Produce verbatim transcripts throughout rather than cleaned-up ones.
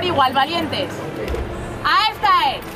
igual, valientes. A esta es.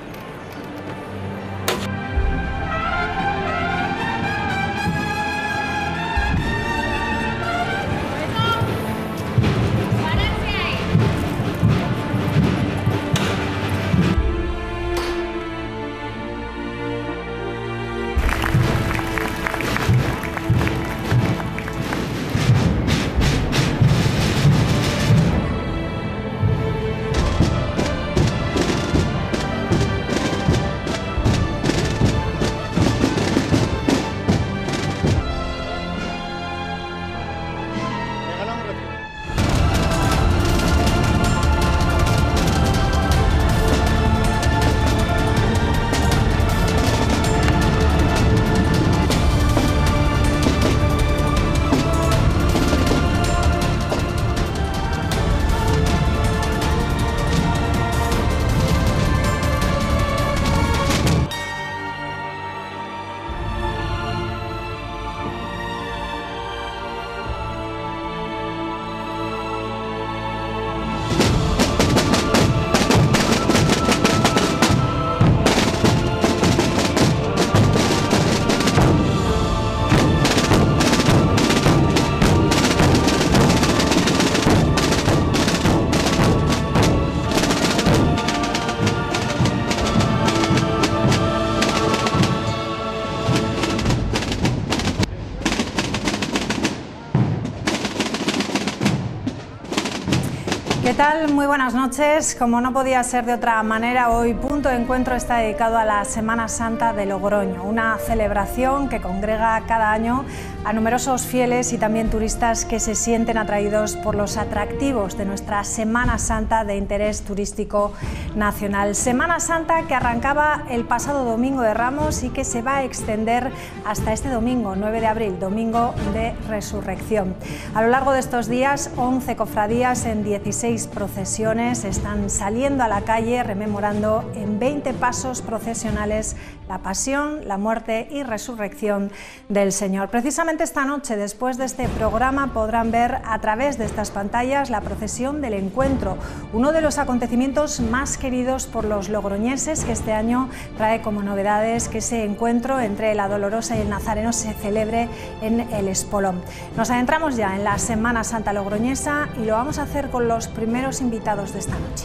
¿Qué tal? Muy buenas noches. Como no podía ser de otra manera, hoy Punto de Encuentro está dedicado a la Semana Santa de Logroño, una celebración que congrega cada año a numerosos fieles y también turistas que se sienten atraídos por los atractivos de nuestra Semana Santa de interés turístico nacional. Semana Santa que arrancaba el pasado domingo de Ramos y que se va a extender hasta este domingo, nueve de abril, domingo de Resurrección. A lo largo de estos días, once cofradías en dieciséis procesiones están saliendo a la calle rememorando en veinte pasos procesionales la pasión, la muerte y resurrección del Señor. Precisamente esta noche, después de este programa, podrán ver a través de estas pantallas la procesión del Encuentro, uno de los acontecimientos más queridos por los logroñeses, que este año trae como novedades que ese encuentro entre la Dolorosa y el Nazareno se celebre en el Espolón. Nos adentramos ya en la Semana Santa logroñesa y lo vamos a hacer con los primeros invitados de esta noche.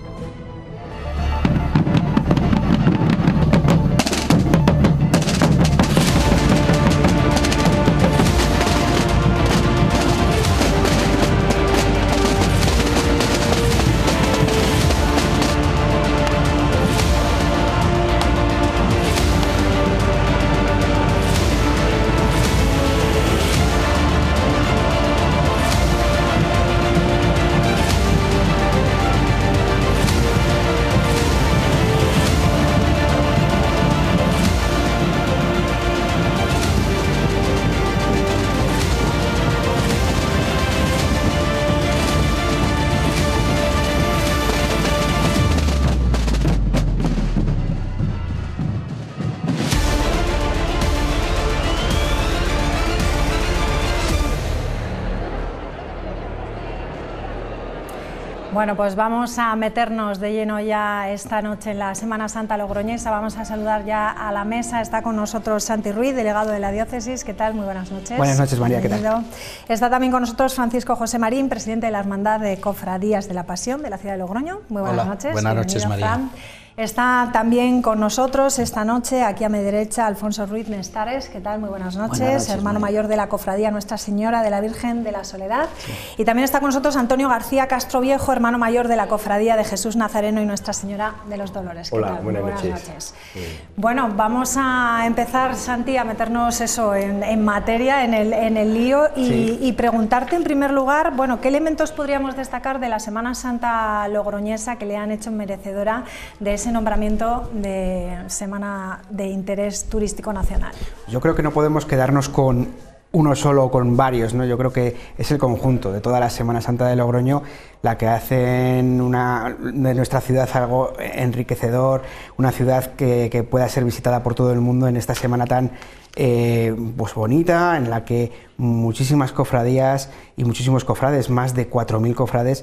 Bueno, pues vamos a meternos de lleno ya esta noche en la Semana Santa logroñesa. Vamos a saludar ya a la mesa. Está con nosotros Santi Ruiz, delegado de la diócesis. ¿Qué tal? Muy buenas noches. Buenas noches, María. Bienvenido. ¿Qué tal? Está también con nosotros Francisco José Marín, presidente de la Hermandad de Cofradías de la Pasión de la ciudad de Logroño. Muy buenas Hola, noches. Buenas Bienvenido, noches, María. Fran. Está también con nosotros esta noche, aquí a mi derecha, Alfonso Ruiz Mestares. ¿Qué tal? Muy buenas noches. Buenas noches, hermano María. mayor de la Cofradía Nuestra Señora de la Virgen de la Soledad. Sí. Y también está con nosotros Antonio García Castroviejo, hermano mayor de la Cofradía de Jesús Nazareno y Nuestra Señora de los Dolores. ¿Qué Hola, tal? buenas, buenas noches. noches. Sí. Bueno, vamos a empezar, Santi, a meternos eso en, en materia, en el, en el lío y, sí. y preguntarte en primer lugar, bueno, ¿qué elementos podríamos destacar de la Semana Santa logroñesa que le han hecho merecedora de ese nombramiento de Semana de Interés Turístico Nacional? Yo creo que no podemos quedarnos con uno solo o con varios, ¿no? Yo creo que es el conjunto de toda la Semana Santa de Logroño la que hacen una, de nuestra ciudad algo enriquecedor, una ciudad que, que pueda ser visitada por todo el mundo en esta semana tan eh, pues bonita, en la que muchísimas cofradías y muchísimos cofrades, más de cuatro mil cofrades,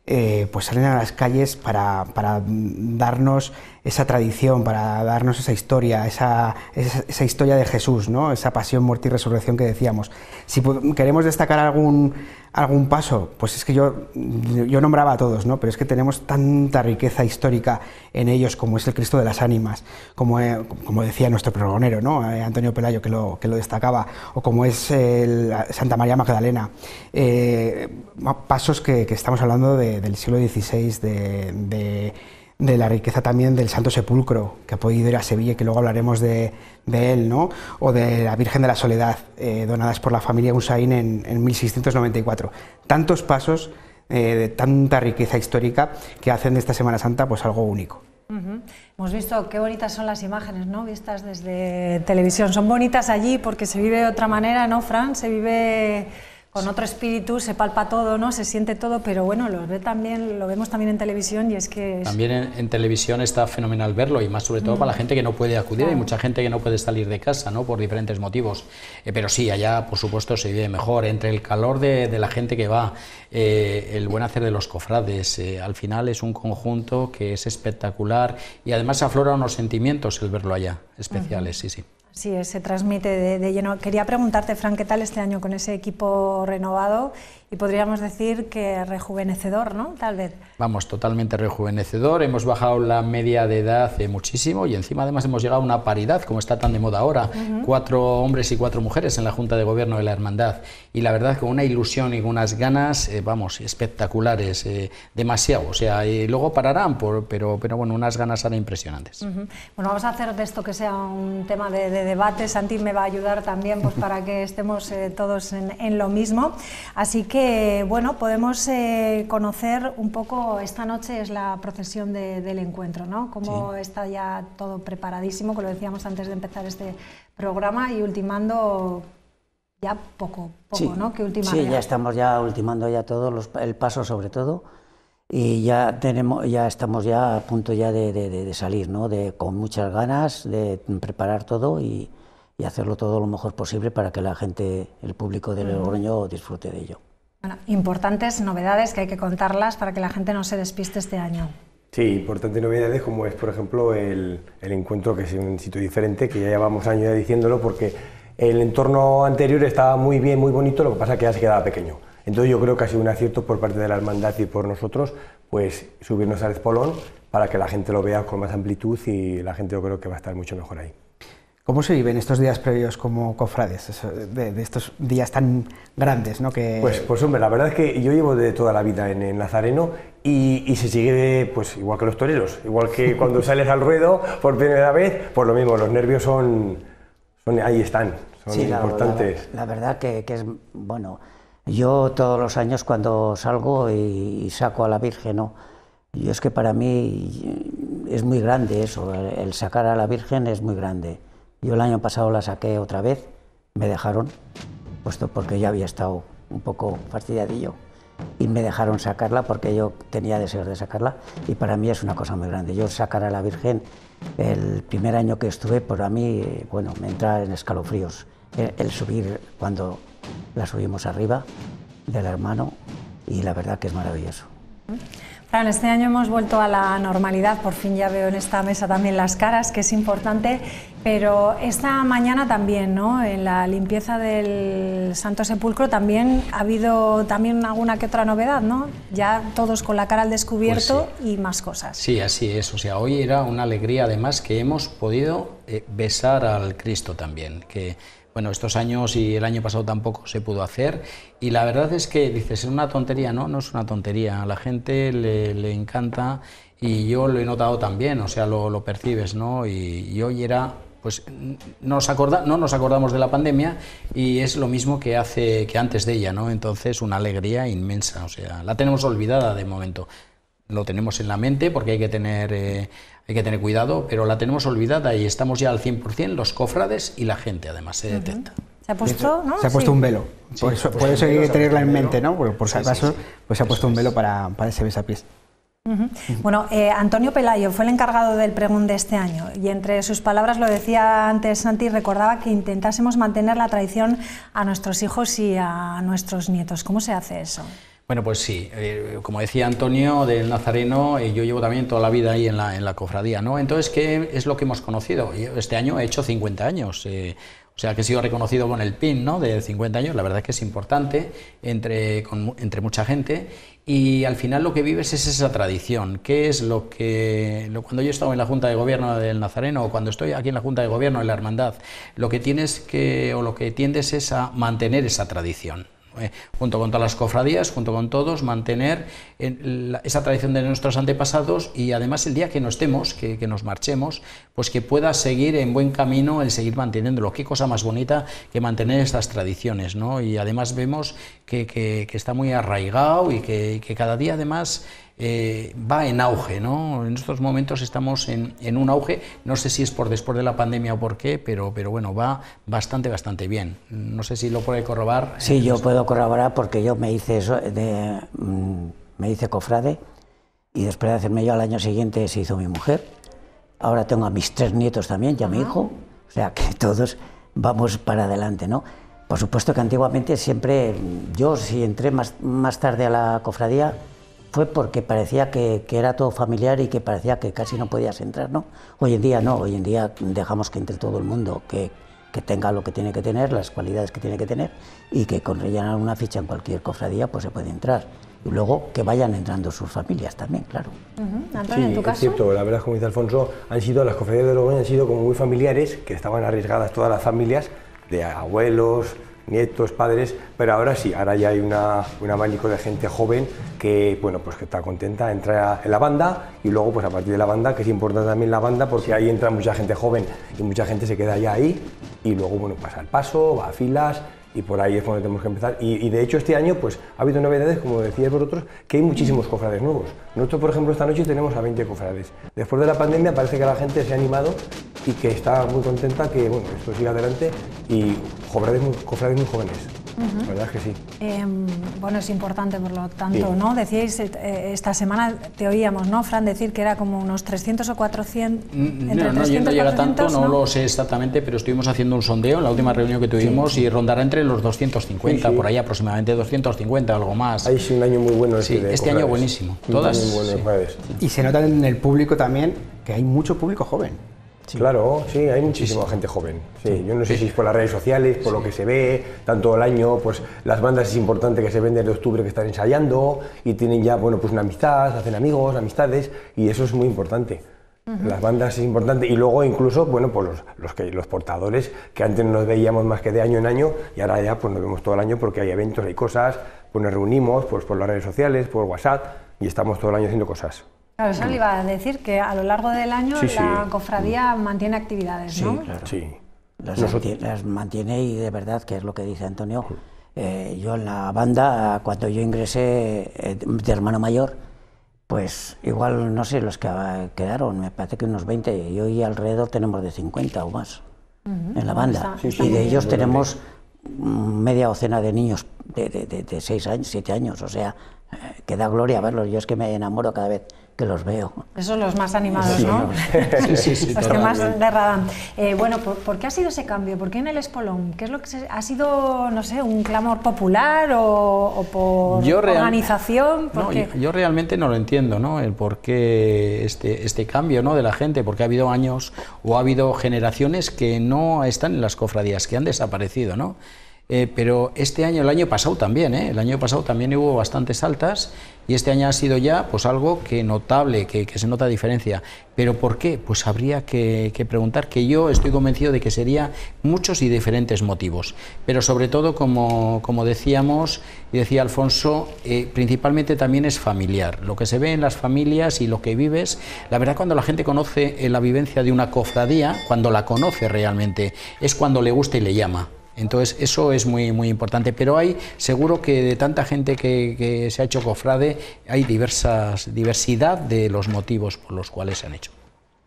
eh, pues salen a las calles para, para darnos esa tradición, para darnos esa historia, esa, esa, esa historia de Jesús, ¿no? Esa pasión, muerte y resurrección que decíamos. Si queremos destacar algún, algún paso, pues es que yo, yo nombraba a todos, ¿no? Pero es que tenemos tanta riqueza histórica en ellos, como es el Cristo de las Ánimas, como, eh, como decía nuestro pregonero, ¿no? Eh, Antonio Pelayo, que lo, que lo destacaba, o como es el Santa María Magdalena. Eh, pasos que, que estamos hablando de, del siglo dieciséis, de... de de la riqueza también del Santo Sepulcro, que ha podido ir a Sevilla y que luego hablaremos de, de él, ¿no? O de la Virgen de la Soledad, eh, donadas por la familia Unsain en, en mil seiscientos noventa y cuatro. Tantos pasos eh, de tanta riqueza histórica que hacen de esta Semana Santa pues algo único. Uh-huh. Hemos visto qué bonitas son las imágenes, ¿no? Vistas desde televisión. Son bonitas allí porque se vive de otra manera, ¿no, Fran? Se vive con otro espíritu, se palpa todo, ¿no? Se siente todo, pero bueno, lo, ve también, lo vemos también en televisión y es que... Es... También en, en televisión está fenomenal verlo y más sobre todo mm. para la gente que no puede acudir, claro. Hay mucha gente que no puede salir de casa, ¿no? Por diferentes motivos, eh, pero sí, allá por supuesto se vive mejor, entre el calor de, de la gente que va, eh, el buen hacer de los cofrades, eh, al final es un conjunto que es espectacular y además aflora unos sentimientos el verlo allá, especiales, uh-huh. sí, sí. Sí, se transmite de, de lleno. Quería preguntarte, Fran, ¿qué tal este año con ese equipo renovado? Y podríamos decir que rejuvenecedor, ¿no? Tal vez. Vamos, totalmente rejuvenecedor. Hemos bajado la media de edad eh, muchísimo y encima además hemos llegado a una paridad, como está tan de moda ahora. Uh-huh. Cuatro hombres y cuatro mujeres en la Junta de Gobierno de la Hermandad. Y la verdad, con una ilusión y con unas ganas, eh, vamos, espectaculares, eh, demasiado. O sea, y luego pararán, por, pero, pero bueno, unas ganas ahora impresionantes. Uh-huh. Bueno, vamos a hacer de esto que sea un tema de, de debate. Santi me va a ayudar también pues, para que estemos eh, todos en, en lo mismo. Así que Que, bueno, podemos eh, conocer un poco, esta noche es la procesión de, del encuentro, ¿no? Cómo sí. está ya todo preparadísimo, que lo decíamos antes de empezar este programa, y ultimando ya poco, poco, sí. ¿no? Que ultimar sí, ya. ya estamos ya ultimando ya todo, los, el paso sobre todo, y ya tenemos, ya estamos ya a punto ya de, de, de salir, ¿no? De, con muchas ganas de preparar todo y, y hacerlo todo lo mejor posible para que la gente, el público de Logroño disfrute de ello. Bueno, importantes novedades que hay que contarlas para que la gente no se despiste este año. Sí, importantes novedades como es, por ejemplo, el, el encuentro, que es un sitio diferente, que ya llevamos años ya diciéndolo, porque el entorno anterior estaba muy bien, muy bonito, lo que pasa es que ya se quedaba pequeño. Entonces yo creo que ha sido un acierto por parte de la hermandad y por nosotros, pues subirnos al espolón para que la gente lo vea con más amplitud y la gente yo creo que va a estar mucho mejor ahí. ¿Cómo se viven estos días previos como cofrades, de, de estos días tan grandes, ¿no? Que... Pues, pues hombre, la verdad es que yo llevo de toda la vida en el Nazareno y, y se sigue pues igual que los toreros, igual que cuando sales al ruedo por primera vez, pues lo mismo, los nervios son, son ahí están, son sí, importantes. La, la, la verdad que, que es, bueno, yo todos los años cuando salgo y, y saco a la Virgen, ¿no? Yo es que para mí es muy grande eso, el, el sacar a la Virgen es muy grande. Yo el año pasado la saqué otra vez, me dejaron, puesto porque ya había estado un poco fastidiadillo, y me dejaron sacarla porque yo tenía deseos de sacarla, y para mí es una cosa muy grande. Yo sacar a la Virgen, el primer año que estuve, para mí, bueno, me entra en escalofríos, el, el subir cuando la subimos arriba del hermano, y la verdad que es maravilloso. Fran, este año hemos vuelto a la normalidad, por fin ya veo en esta mesa también las caras, que es importante, pero esta mañana también, ¿no? En la limpieza del Santo Sepulcro también ha habido también alguna que otra novedad, ¿no? Ya todos con la cara al descubierto pues sí. y más cosas. Sí, así es, o sea, hoy era una alegría además que hemos podido eh, besar al Cristo también, que... Bueno, estos años y el año pasado tampoco se pudo hacer y la verdad es que dices, es una tontería, no, no es una tontería, a la gente le, le encanta y yo lo he notado también, o sea, lo, lo percibes, ¿no? Y, y hoy era, pues, nos acorda, no nos acordamos de la pandemia y es lo mismo que hace que antes de ella, ¿no? Entonces, una alegría inmensa, o sea, la tenemos olvidada de momento. Lo tenemos en la mente porque hay que tener, eh, hay que tener cuidado, pero la tenemos olvidada y estamos ya al cien por cien, los cofrades y la gente además se detecta. Uh-huh. Se ha puesto, ¿no? Se ha puesto sí. un velo, por sí, eso, por eso hay que tenerla en mente, ¿no? Por, por si sí, acaso, sí, sí. pues se ha puesto Eso un velo es. para, para ese besapiés. Uh-huh. Uh-huh. Bueno, eh, Antonio Pelayo fue el encargado del pregón de este año y entre sus palabras, lo decía antes Santi, recordaba que intentásemos mantener la tradición a nuestros hijos y a nuestros nietos. ¿Cómo se hace eso? Bueno, pues sí, eh, como decía Antonio del Nazareno, eh, yo llevo también toda la vida ahí en la, en la cofradía, ¿no? Entonces, ¿qué es lo que hemos conocido? Yo este año he hecho cincuenta años, eh, o sea que he sido reconocido con el pin, ¿no?, de cincuenta años, la verdad es que es importante entre, con, entre mucha gente, y al final lo que vives es esa tradición. ¿Qué es lo que, lo, cuando yo he estado en la Junta de Gobierno del Nazareno, o cuando estoy aquí en la Junta de Gobierno de la Hermandad, lo que tienes que, o lo que tiendes es a mantener esa tradición. Eh, junto con todas las cofradías, junto con todos, mantener en la, esa tradición de nuestros antepasados, y además el día que no estemos, que, que nos marchemos, pues que pueda seguir en buen camino el seguir manteniéndolo. Qué cosa más bonita que mantener estas tradiciones, ¿no? Y además vemos que, que, que está muy arraigado y que, que cada día además Eh, va en auge, ¿no? En estos momentos estamos en, en un auge, no sé si es por después de la pandemia o por qué, pero, pero bueno, va bastante, bastante bien. No sé si lo puede corroborar. Sí, yo puedo corroborar porque yo me hice, eso de, me hice cofrade, y después de hacerme yo al año siguiente se hizo mi mujer. Ahora tengo a mis tres nietos también, ya mi hijo, o sea que todos vamos para adelante, ¿no? Por supuesto que antiguamente siempre, yo si entré más, más tarde a la cofradía, fue porque parecía que, que era todo familiar y que parecía que casi no podías entrar, ¿no? Hoy en día no, hoy en día dejamos que entre todo el mundo, que, que tenga lo que tiene que tener, las cualidades que tiene que tener, y que con rellenar una ficha en cualquier cofradía pues se puede entrar. Y luego que vayan entrando sus familias también, claro. Uh-huh. Antonio, sí, ¿en tu caso? Es cierto, la verdad, como dice Alfonso, han sido, las cofradías de Logroño han sido como muy familiares, que estaban arriesgadas todas las familias, de abuelos, nietos, padres, pero ahora sí, ahora ya hay una, un abanico de gente joven que, bueno, pues que está contenta, entra en la banda, y luego pues a partir de la banda, que es importante también la banda, porque ahí entra mucha gente joven y mucha gente se queda ya ahí, y luego, bueno, pasa el paso, va a filas, y por ahí es cuando tenemos que empezar. Y, y de hecho este año pues ha habido novedades, como decíais vosotros, que hay muchísimos cofrades nuevos. Nosotros, por ejemplo, esta noche tenemos a veinte cofrades. Después de la pandemia parece que la gente se ha animado y que está muy contenta que, bueno, esto siga adelante, y cofrades muy, cofrades muy jóvenes. Uh-huh. La verdad es que sí. Eh, bueno, es importante, por lo tanto, sí. ¿no? Decíais, eh, esta semana te oíamos, ¿no, Fran, decir que era como unos trescientos o cuatrocientos... No, entre no, no llega tanto, no, no lo sé exactamente, pero estuvimos haciendo un sondeo en la última reunión que tuvimos, sí, sí. y rondará entre los doscientos cincuenta, sí, sí. por ahí aproximadamente doscientos cincuenta, algo más. Hay sí, un año muy bueno este, sí, de este año buenísimo. Un Todas. Año bueno, sí. Y se nota en el público también que hay mucho público joven. Sí. Claro, sí, hay muchísima sí, sí. gente joven. Sí, sí. Yo no sé sí. si es por las redes sociales, por sí. lo que se ve, tanto el año, pues las bandas es importante que se ven desde octubre, que están ensayando y tienen ya, bueno, pues una amistad, hacen amigos, amistades, y eso es muy importante. Uh-huh. Las bandas es importante, y luego incluso, bueno, pues los, los, que, los portadores, que antes nos veíamos más que de año en año, y ahora ya pues nos vemos todo el año porque hay eventos, hay cosas, pues nos reunimos pues por las redes sociales, por WhatsApp, y estamos todo el año haciendo cosas. Claro, eso le iba a decir, que a lo largo del año sí, la sí. cofradía mantiene actividades, sí, ¿no? Claro. Sí, las, Nosotros... las mantiene, y de verdad, que es lo que dice Antonio, eh, yo en la banda, cuando yo ingresé eh, de hermano mayor, pues igual, no sé, los que quedaron, me parece que unos veinte, y hoy alrededor tenemos de cincuenta o más uh-huh. en la banda, está, está y de ellos bien. Tenemos media docena de niños de, de, de, de seis años, siete años, o sea, eh, que da gloria verlos. Yo es que me enamoro cada vez que los veo. Esos son los más animados, sí, ¿no? Sí, sí, sí, los que más derradan. Eh, bueno, ¿por, ¿por qué ha sido ese cambio? ¿Por qué en el Espolón? ¿Qué es lo que se, ha sido, no sé, un clamor popular o, o por yo real, organización? ¿Por no, qué? Yo, yo realmente no lo entiendo, ¿no? El por qué este, este cambio, ¿no?, de la gente, porque ha habido años o ha habido generaciones que no están en las cofradías, que han desaparecido, ¿no? Eh, pero este año, el año pasado también, ¿eh? el año pasado también hubo bastantes altas, y este año ha sido ya pues algo que notable, que, que se nota diferencia. ¿Pero por qué? Pues habría que, que preguntar, que yo estoy convencido de que sería muchos y diferentes motivos, pero sobre todo, como, como decíamos y decía Alfonso, eh, principalmente también es familiar, lo que se ve en las familias y lo que vives. La verdad, cuando la gente conoce eh, la vivencia de una cofradía, cuando la conoce realmente, es cuando le gusta y le llama. Entonces eso es muy, muy importante, pero hay, seguro que de tanta gente que, que se ha hecho cofrade, hay diversas, diversidad de los motivos por los cuales se han hecho.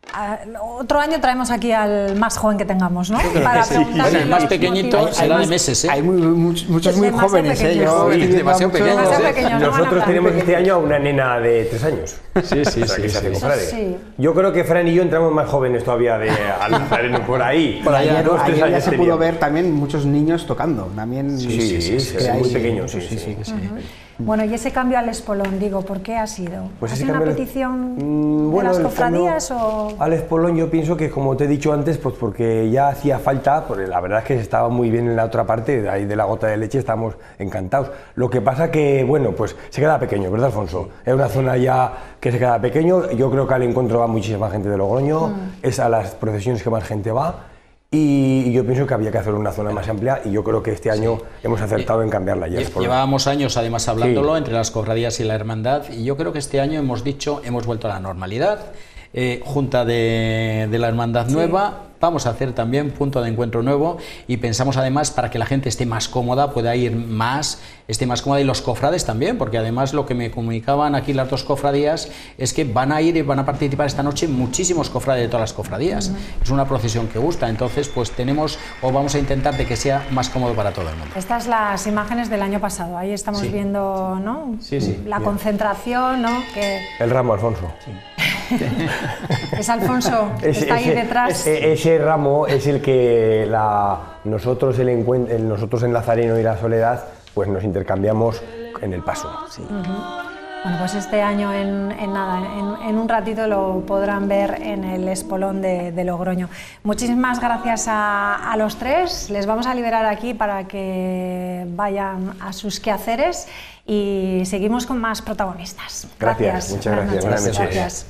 Uh, otro año traemos aquí al más joven que tengamos, ¿no? Para sí. Bueno, el más pequeñito será de meses, ¿eh? Hay muy, muchos, muchos muy jóvenes, ¿eh? Yo, sí, demasiado pequeños. Demasiado pequeños, Nosotros no tenemos este año a una nena de tres años. Sí, sí, o sea, sí. que se hace sí, sí. Yo creo que Fran y yo entramos más jóvenes todavía de al Nazareno, por ahí. Por ayer, dos, ayer ya se pudo ver también muchos niños tocando. También sí, sí, sí, sí, sí, muy pequeños. Sí, sí, sí. sí, sí. Uh-huh. Bueno, y ese cambio al espolón, digo, ¿por qué ha sido? Pues ¿Ha ese sido una cambio al- petición Mm, de bueno, las el cofradías cambio o...? al espolón yo pienso que, como te he dicho antes, pues porque ya hacía falta, porque la verdad es que estaba muy bien en la otra parte, de ahí de la gota de leche estábamos encantados. Lo que pasa que, bueno, pues se queda pequeño, ¿verdad, Alfonso? Es una zona ya que se queda pequeño, yo creo que al encuentro va muchísima gente de Logroño, Mm. es a las procesiones que más gente va, y yo pienso que había que hacer una zona más amplia, y yo creo que este año hemos acertado en cambiarla ya. Lle- Llevábamos años además hablándolo entre las cofradías y la hermandad, y yo creo que este año hemos dicho, hemos vuelto a la normalidad, eh, junta de, de la hermandad nueva, vamos a hacer también punto de encuentro nuevo, y pensamos además para que la gente esté más cómoda, pueda ir más, esté más cómoda, y los cofrades también, porque además lo que me comunicaban aquí las dos cofradías es que van a ir y van a participar esta noche muchísimos cofrades de todas las cofradías. Uh-huh. Es una procesión que gusta, entonces pues tenemos o vamos a intentar de que sea más cómodo para todo el mundo. Estas las imágenes del año pasado, ahí estamos Sí. viendo, ¿no? Sí, sí. La Bien. concentración, ¿no? Que El ramo, Alfonso. Sí. es Alfonso, que Ese- está ahí ese- detrás. Ese, ese ramo es el que la, nosotros, el encuent- el, nosotros en Nazareno y la Soledad, pues nos intercambiamos en el paso. Sí. Bueno, pues este año en, en nada, en, en un ratito lo podrán ver en el espolón de, de Logroño. Muchísimas gracias a, a los tres. Les vamos a liberar aquí para que vayan a sus quehaceres y seguimos con más protagonistas. Gracias, muchas Buenas gracias, noches. buenas noches. Gracias.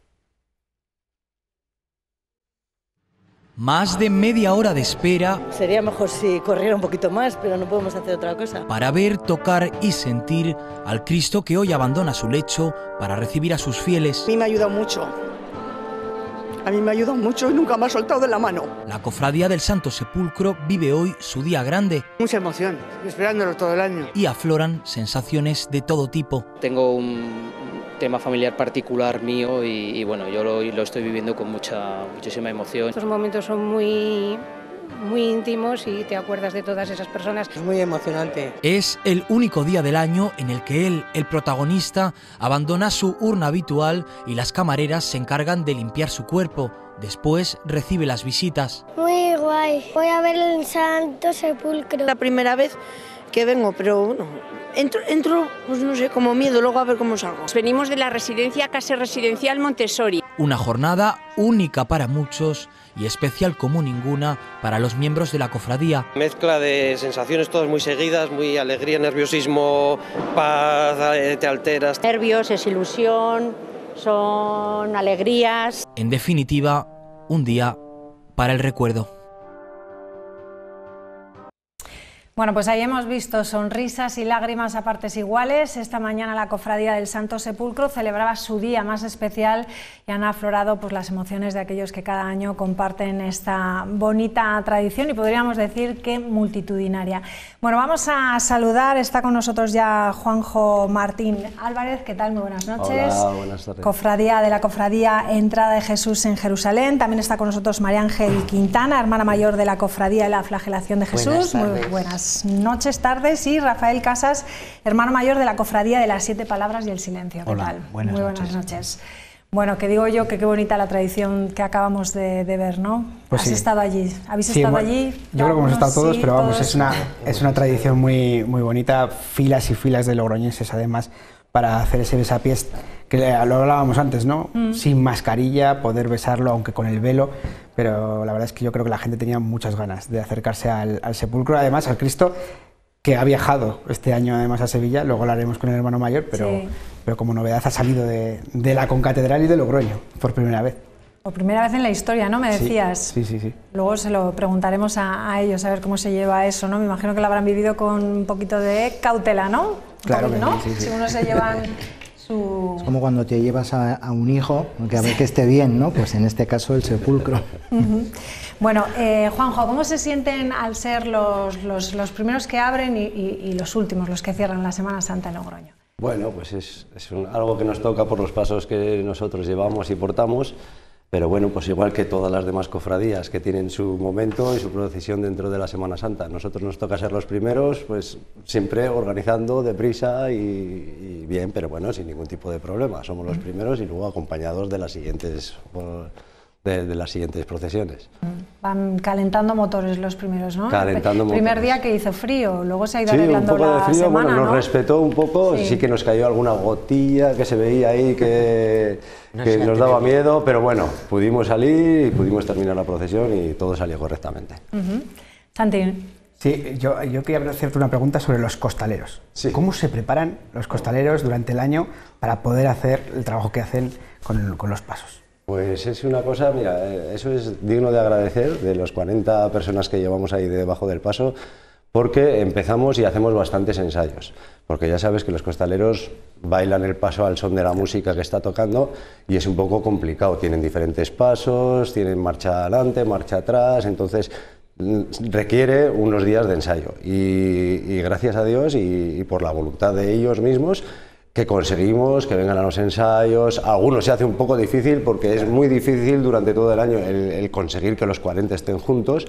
Más de media hora de espera Sería mejor si corriera un poquito más, pero no podemos hacer otra cosa. para ver, tocar y sentir al Cristo que hoy abandona su lecho para recibir a sus fieles. A mí me ha ayudado mucho. A mí me ha ayudado mucho y nunca me ha soltado de la mano. La cofradía del Santo Sepulcro vive hoy su día grande Mucha emoción, esperándolo todo el año. y afloran sensaciones de todo tipo. Tengo un tema familiar particular mío y, y bueno, yo lo, lo estoy viviendo con mucha, muchísima emoción. Estos momentos son muy, muy íntimos y te acuerdas de todas esas personas. Es muy emocionante. Es el único día del año en el que él, el protagonista, abandona su urna habitual y las camareras se encargan de limpiar su cuerpo. Después recibe las visitas. Muy guay. Voy a ver el Santo Sepulcro. La primera vez que vengo, pero bueno, entro, entro, pues no sé, como miedo, luego a ver cómo salgo. Venimos de la residencia, Casa Residencial Montessori. Una jornada única para muchos y especial como ninguna para los miembros de la cofradía. Mezcla de sensaciones todas muy seguidas, muy alegría, nerviosismo, paz, te alteras. Nervios, es ilusión, son alegrías. En definitiva, un día para el recuerdo. Bueno, pues ahí hemos visto sonrisas y lágrimas a partes iguales. Esta mañana la Cofradía del Santo Sepulcro celebraba su día más especial y han aflorado pues, las emociones de aquellos que cada año comparten esta bonita tradición y podríamos decir que multitudinaria. Bueno, vamos a saludar, está con nosotros ya Juanjo Martín Álvarez. ¿Qué tal? Muy buenas noches. Hola, buenas tardes. Cofradía de la Cofradía Entrada de Jesús en Jerusalén. También está con nosotros María Ángel Quintana, hermana mayor de la Cofradía de la Flagelación de Jesús. Muy buenas noches, tardes, y Rafael Casas, hermano mayor de la Cofradía de las Siete Palabras y el Silencio. ¿Qué Hola, tal? buenas Muy buenas noches. noches. Bueno, que digo yo que qué bonita la tradición que acabamos de, de ver, ¿no? Pues Has sí. estado allí, habéis Sí, estado bueno, allí. Yo creo que hemos estado todos, Sí, pero vamos, todos. es una, es una tradición muy, muy bonita, filas y filas de logroñeses además para hacer ese besapiés, que lo hablábamos antes, ¿no? Mm. Sin mascarilla, poder besarlo, aunque con el velo, pero la verdad es que yo creo que la gente tenía muchas ganas de acercarse al, al sepulcro, además al Cristo, que ha viajado este año además a Sevilla, luego lo haremos con el hermano mayor, pero, Sí. pero como novedad ha salido de, de la concatedral y de Logroño, por primera vez. Por primera vez en la historia, ¿no? Me Sí, decías. Sí, sí, sí. Luego se lo preguntaremos a, a ellos, a ver cómo se lleva eso, ¿no? Me imagino que lo habrán vivido con un poquito de cautela, ¿no? Un Claro poquito, que ¿no? sí, sí, sí. Si uno se llevan su... Es como cuando te llevas a, a un hijo, que a ver que esté bien, ¿no? Pues en este caso el sepulcro. Ujú. Bueno, eh, Juanjo, ¿cómo se sienten al ser los, los, los primeros que abren y, y, y los últimos, los que cierran la Semana Santa en Logroño? Bueno, pues es, es un- algo que nos toca por los pasos que nosotros llevamos y portamos, pero bueno, pues igual que todas las demás cofradías que tienen su momento y su procesión dentro de la Semana Santa. Nosotros nos toca ser los primeros, pues siempre organizando deprisa y, y bien, pero bueno, sin ningún tipo de problema. Somos los primeros y luego acompañados de las siguientes, por- de, de las siguientes procesiones. Van calentando motores los primeros, ¿no? Calentando el primer motores. día que hizo frío, luego se ha ido Sí, arreglando un poco la de frío, semana, bueno, nos ¿no? respetó un poco, sí. Sí. sí que nos cayó alguna gotilla que se veía ahí que, No que se nos atreve. daba miedo, pero bueno, pudimos salir y pudimos terminar la procesión y todo salió correctamente. Uh-huh. Santi. Sí, yo, yo quería hacerte una pregunta sobre los costaleros. Sí. ¿Cómo se preparan los costaleros durante el año para poder hacer el trabajo que hacen con, con los pasos? Pues es una cosa, mira, eso es digno de agradecer de los cuarenta personas que llevamos ahí debajo del paso, porque empezamos y hacemos bastantes ensayos, porque ya sabes que los costaleros bailan el paso al son de la música que está tocando y es un poco complicado, tienen diferentes pasos, tienen marcha adelante, marcha atrás, entonces requiere unos días de ensayo y, y gracias a Dios y, y por la voluntad de ellos mismos que conseguimos que vengan a los ensayos. Algunos se hace un poco difícil porque es muy difícil durante todo el año el, el conseguir que los cuarenta estén juntos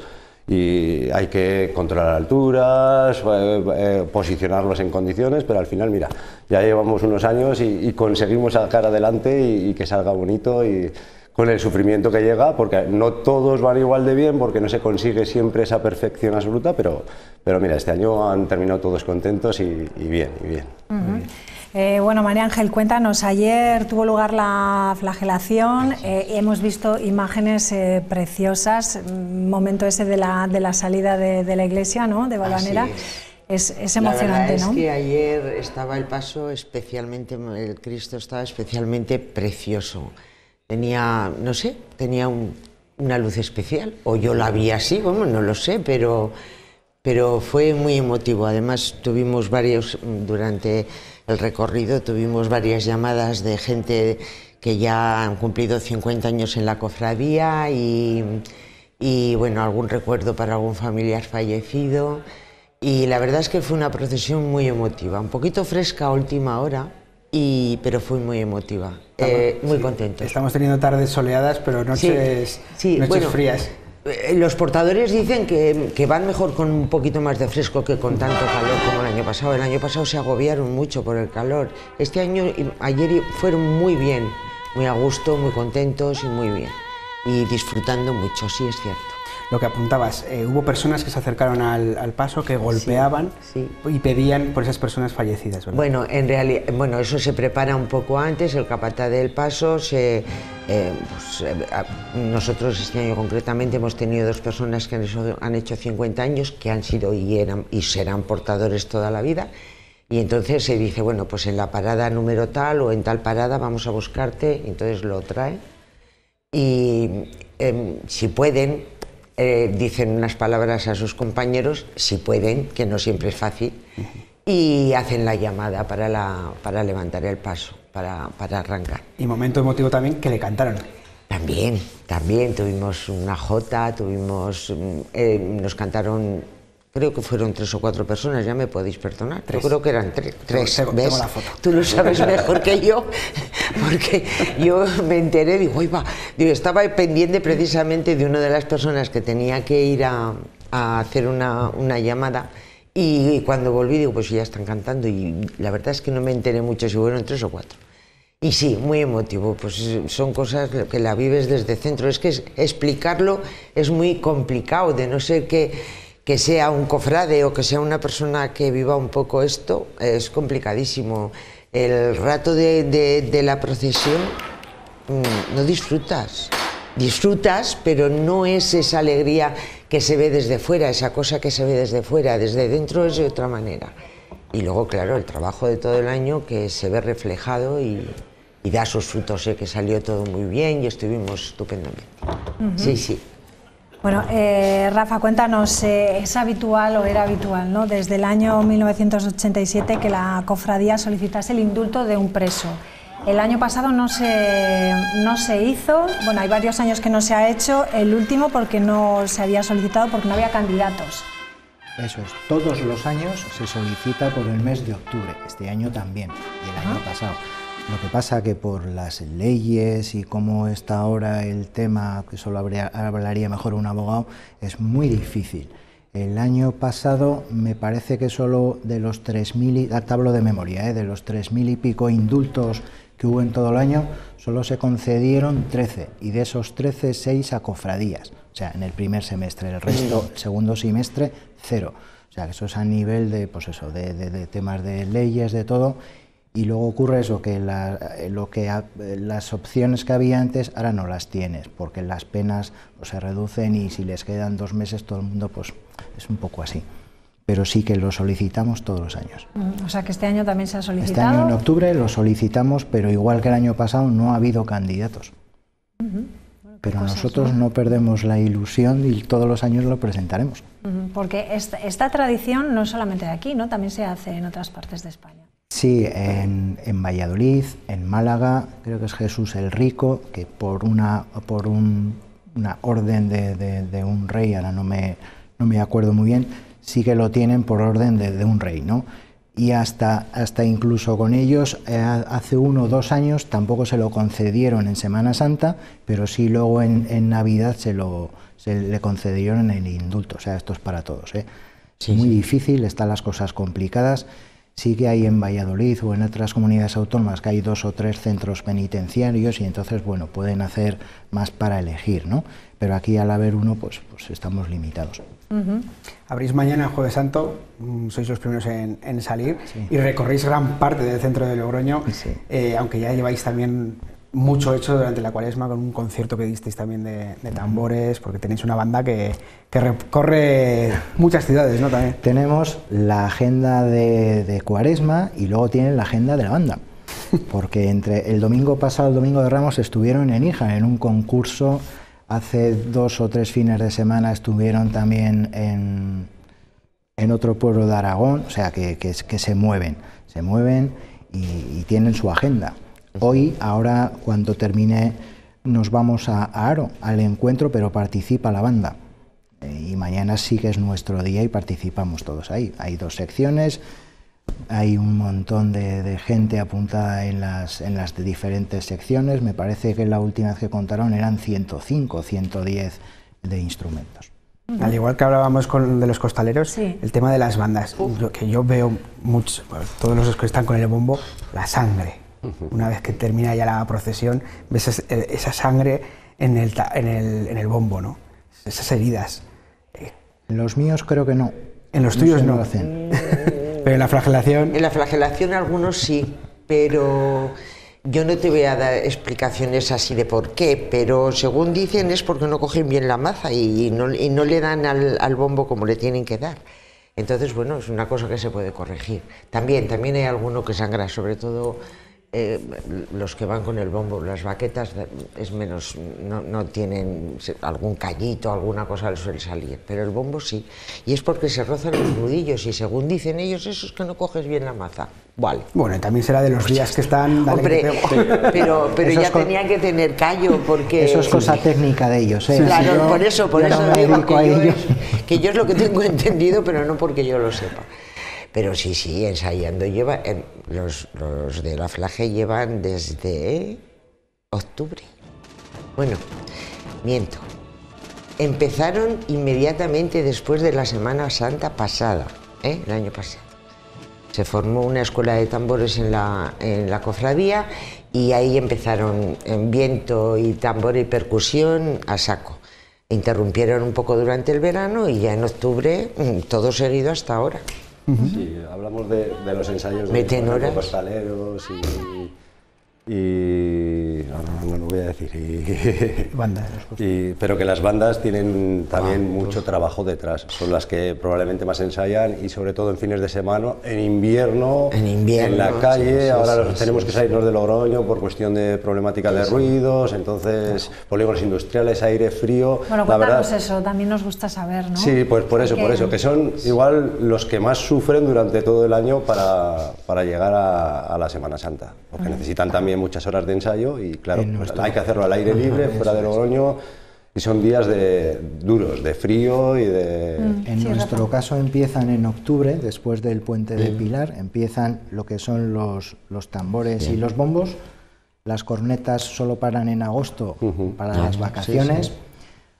y hay que controlar alturas, eh, eh, posicionarlos en condiciones, pero al final, mira, ya llevamos unos años y, y conseguimos sacar adelante y, y que salga bonito y con el sufrimiento que llega, porque no todos van igual de bien, porque no se consigue siempre esa perfección absoluta, pero, pero mira, este año han terminado todos contentos y, y bien, y bien. Uh-huh. Eh, bueno, María Ángel, cuéntanos, ayer tuvo lugar la flagelación, eh, y hemos visto imágenes eh, preciosas, momento ese de la, de la salida de, de la iglesia, ¿no?, de Valvanera. Es, es emocionante, la verdad ¿no? Es que ayer estaba el paso especialmente, el Cristo estaba especialmente precioso. Tenía, no sé, tenía un, una luz especial, o yo la vi así, bueno, no lo sé, pero, pero fue muy emotivo. Además tuvimos varios, durante el recorrido, tuvimos varias llamadas de gente que ya han cumplido cincuenta años en la cofradía y, y bueno, algún recuerdo para algún familiar fallecido. Y la verdad es que fue una procesión muy emotiva, un poquito fresca a última hora, y, pero fue muy emotiva, eh, muy sí, contentos. Estamos teniendo tardes soleadas, pero noches, sí, sí, noches bueno, frías. Eh, los portadores dicen que, que van mejor con un poquito más de fresco que con tanto calor como el año pasado. El año pasado se agobiaron mucho por el calor. Este año, ayer fueron muy bien, muy a gusto, muy contentos y muy bien. Y disfrutando mucho, sí es cierto. Lo que apuntabas, eh, hubo personas que se acercaron al, al paso, que golpeaban sí, sí. y pedían por esas personas fallecidas, ¿verdad? Bueno, en realidad, bueno, eso se prepara un poco antes, el capataz del paso, se, eh, pues, eh, nosotros este año concretamente hemos tenido dos personas que han hecho, han hecho cincuenta años, que han sido y, eran, y serán portadores toda la vida, y entonces se dice, bueno, pues en la parada número tal o en tal parada vamos a buscarte, y entonces lo trae, y eh, si pueden, Eh, dicen unas palabras a sus compañeros, si pueden, que no siempre es fácil, y hacen la llamada para, la, para levantar el paso, para, para arrancar. Y momento emotivo también que le cantaron. También, también tuvimos una jota, tuvimos, eh, nos cantaron, creo que fueron tres o cuatro personas, ya me podéis perdonar, pero creo que eran tre tres, tengo, ¿ves? Tengo la foto. Tú lo sabes mejor que yo, porque yo me enteré, digo, ¡ay va! Digo, estaba pendiente precisamente de una de las personas que tenía que ir a, a hacer una, una llamada, y cuando volví digo, pues ya están cantando, y la verdad es que no me enteré mucho si fueron tres o cuatro. Y sí, muy emotivo, pues son cosas que la vives desde dentro, es que es, explicarlo es muy complicado, de no ser que... que sea un cofrade o que sea una persona que viva un poco esto, es complicadísimo. El rato de, de, de la procesión mmm, no disfrutas. Disfrutas, pero no es esa alegría que se ve desde fuera, esa cosa que se ve desde fuera, desde dentro es de otra manera. Y luego, claro, el trabajo de todo el año que se ve reflejado y, y da sus frutos, sé que salió todo muy bien y estuvimos estupendamente. Uh-huh. Sí, sí. Bueno, eh, Rafa, cuéntanos, eh, ¿es habitual o era habitual, ¿no?, desde el año mil novecientos ochenta y siete que la cofradía solicitase el indulto de un preso? El año pasado no se, no se hizo, bueno, hay varios años que no se ha hecho, el último porque no se había solicitado, porque no había candidatos. Eso es, todos los años se solicita por el mes de octubre, este año también, y el año uh-huh. pasado. Lo que pasa que por las leyes y cómo está ahora el tema, que solo habría, hablaría mejor un abogado, es muy difícil. El año pasado me parece que solo de los tres mil, hablo de memoria, ¿eh? de los tres mil y pico indultos que hubo en todo el año, solo se concedieron trece, y de esos trece, seis a cofradías, o sea, en el primer semestre. El resto, el segundo semestre, cero. O sea, que eso es a nivel de, pues eso, de, de, de temas de leyes, de todo. Y luego ocurre eso, que, la, lo que ha, las opciones que había antes ahora no las tienes, porque las penas pues, se reducen, y si les quedan dos meses todo el mundo pues es un poco así. Pero sí que lo solicitamos todos los años. O sea, que este año también se ha solicitado. Este año en octubre lo solicitamos, pero igual que el año pasado no ha habido candidatos. Uh-huh. Bueno, pero nosotros ¿no? no perdemos la ilusión y todos los años lo presentaremos. Uh-huh. Porque esta, esta tradición no es solamente de aquí, ¿no? También se hace en otras partes de España. Sí, en, en Valladolid, en Málaga, creo que es Jesús el Rico, que por una, por un, una orden de, de, de un rey, ahora no me, no me acuerdo muy bien, sí que lo tienen por orden de, de un rey, ¿no? Y hasta, hasta incluso con ellos, eh, hace uno o dos años tampoco se lo concedieron en Semana Santa, pero sí luego en, en Navidad se, lo, se le concedieron el indulto. O sea, esto es para todos, ¿eh? Sí, muy sí. difícil, están las cosas complicadas. Sí que hay en Valladolid o en otras comunidades autónomas que hay dos o tres centros penitenciarios, y entonces, bueno, pueden hacer más para elegir, ¿no? Pero aquí, al haber uno, pues, pues estamos limitados. Uh-huh. Abrís mañana, Jueves Santo, sois los primeros en, en salir, sí. y recorréis gran parte del centro de Logroño, sí. eh, aunque ya lleváis también mucho hecho durante la Cuaresma, con un concierto que disteis también de, de tambores, porque tenéis una banda que, que recorre muchas ciudades, ¿no? También. Tenemos la agenda de, de Cuaresma, y luego tienen la agenda de la banda, porque entre el domingo pasado, el domingo de Ramos, estuvieron en Hija, en un concurso. Hace dos o tres fines de semana estuvieron también en, en otro pueblo de Aragón, o sea, que, que, que se mueven, se mueven y, y tienen su agenda. Hoy, ahora, cuando termine, nos vamos a, a Aro, al encuentro, pero participa la banda. Eh, y mañana sí que es nuestro día y participamos todos ahí. Hay dos secciones, hay un montón de, de gente apuntada en las, en las diferentes secciones. Me parece que la última vez que contaron eran ciento cinco, ciento diez de instrumentos. Uh-huh. Al igual que hablábamos con de los costaleros, sí. el tema de las bandas, lo que yo veo muchos, bueno, todos los que están con el bombo, la sangre. Uh-huh. Una vez que termina ya la procesión, ves esa, esa sangre en el, en, el, en el bombo, ¿no? Esas heridas. En los míos creo que no. En los tuyos no. no. Lo hacen. Pero en la flagelación... En la flagelación algunos sí, pero yo no te voy a dar explicaciones así de por qué, pero según dicen es porque no cogen bien la maza y no, y no le dan al, al bombo como le tienen que dar. Entonces, bueno, es una cosa que se puede corregir. También, también hay alguno que sangra, sobre todo eh, los que van con el bombo, las baquetas es menos, no, no tienen algún callito, alguna cosa le suele salir, pero el bombo sí, y es porque se rozan los nudillos y según dicen ellos eso es que no coges bien la maza. Vale. Bueno, y también será de los días que están... Dale, Hombre, que pero, pero ya tenían que tener callo porque... Eso es cosa sí. técnica de ellos, ¿eh? Sí, claro, si yo, por eso, por eso no digo que yo, es, que yo es lo que tengo entendido, pero no porque yo lo sepa. Pero sí, sí, ensayando lleva, en, los, los de la Flage llevan desde octubre. Bueno, miento. Empezaron inmediatamente después de la Semana Santa pasada, ¿eh? El año pasado. Se formó una escuela de tambores en la, en la cofradía y ahí empezaron en viento y tambor y percusión a saco. Interrumpieron un poco durante el verano y ya en octubre todo seguido hasta ahora. Sí, hablamos de, de los ensayos de los costaleros y, y no, no lo voy a decir y, bandas, y, pero que las bandas tienen también ah, mucho pues. trabajo detrás, son las que probablemente más ensayan y sobre todo en fines de semana, en invierno, en, invierno, en la calle, sí, sí, ahora sí, tenemos sí, que salirnos de Logroño por cuestión de problemática sí, de ruidos, entonces claro. polígonos industriales, aire frío. Bueno, la cuéntanos verdad, eso, también nos gusta saber, ¿no? Sí, pues por eso, Porque... por eso, que son igual los que más sufren durante todo el año para, para llegar a, a la Semana Santa, porque uh-huh. necesitan también muchas horas de ensayo y claro, pues hay que hacerlo al aire libre, uh-huh. fuera de Logroño, y son días de, duros, de frío y de... Uh-huh. En sí, nuestro Rafa. caso empiezan en octubre, después del Puente uh-huh. de Pilar, empiezan lo que son los, los tambores uh-huh. y los bombos, las cornetas solo paran en agosto uh-huh. para uh-huh. las vacaciones, sí, sí.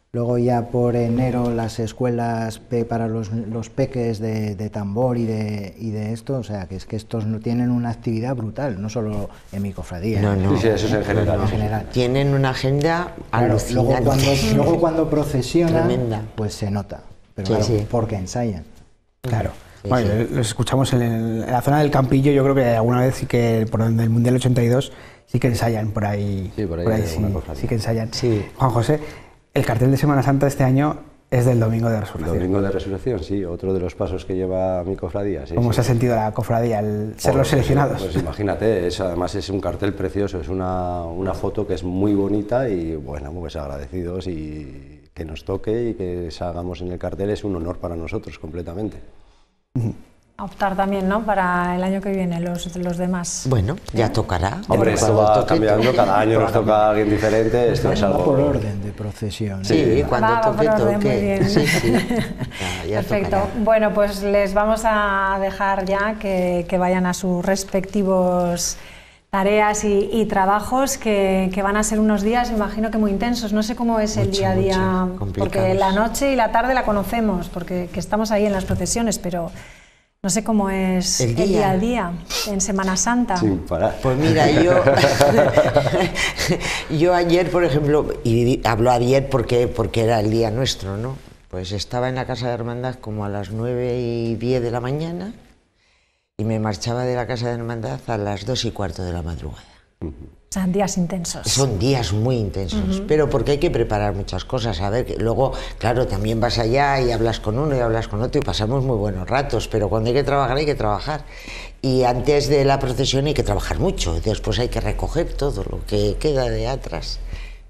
Luego ya por enero las escuelas pe para los, los peques de, de tambor y de, y de esto, o sea, que es que estos no tienen una actividad brutal, no solo en mi cofradía. No, no. Sí, sí, eso es en general. En general. Tienen una agenda Claro, alucinante. luego, cuando, luego cuando procesionan, Tremenda. pues se nota, pero Sí, claro, sí. porque ensayan. Claro. Sí, Bueno, sí. los escuchamos en, el- en la zona del Campillo, yo creo que alguna vez sí que, por donde el Mundial ochenta y dos, sí que ensayan por ahí. Sí, por ahí hay sí, alguna cofradía. sí que ensayan. Sí. Juan José, el cartel de Semana Santa este año es del Domingo de Resurrección. Domingo de Resurrección, sí, otro de los pasos que lleva mi cofradía. Sí, ¿Cómo sí. se ha sentido la cofradía al ser Pues, los seleccionados? Pues imagínate, es, además es un cartel precioso, es una, una foto que es muy bonita y bueno, pues agradecidos y que nos toque y que salgamos en el cartel es un honor para nosotros completamente. A optar también, ¿no? Para el año que viene, los, los demás. Bueno, ya tocará. Hombre, esto Cuando va toque, cambiando, toque. cada año nos toca a alguien diferente, esto es Va algo... por orden de procesión. Sí, ¿eh? cuando Va, va toque, por orden, toque. muy bien. Sí, sí. Ya, ya Perfecto. tocará. Bueno, pues les vamos a dejar ya que, que vayan a sus respectivos tareas y, y trabajos que, que van a ser unos días, imagino que muy intensos. No sé cómo es el Mucho, día a día, mucho, porque complicados. la noche y la tarde la conocemos, porque que estamos ahí en las procesiones, pero no sé cómo es El el día. día a día en Semana Santa. Sin parar. Pues mira, yo, yo ayer, por ejemplo, y hablo ayer porque, porque era el día nuestro, ¿no? Pues estaba en la Casa de Hermandad como a las nueve y diez de la mañana y me marchaba de la Casa de Hermandad a las dos y cuarto de la madrugada. O sea, días intensos. Son días muy intensos, Ujú. pero porque hay que preparar muchas cosas. A ver, que luego, claro, también vas allá y hablas con uno y hablas con otro y pasamos muy buenos ratos, pero cuando hay que trabajar, hay que trabajar. Y antes de la procesión hay que trabajar mucho, después hay que recoger todo lo que queda de atrás.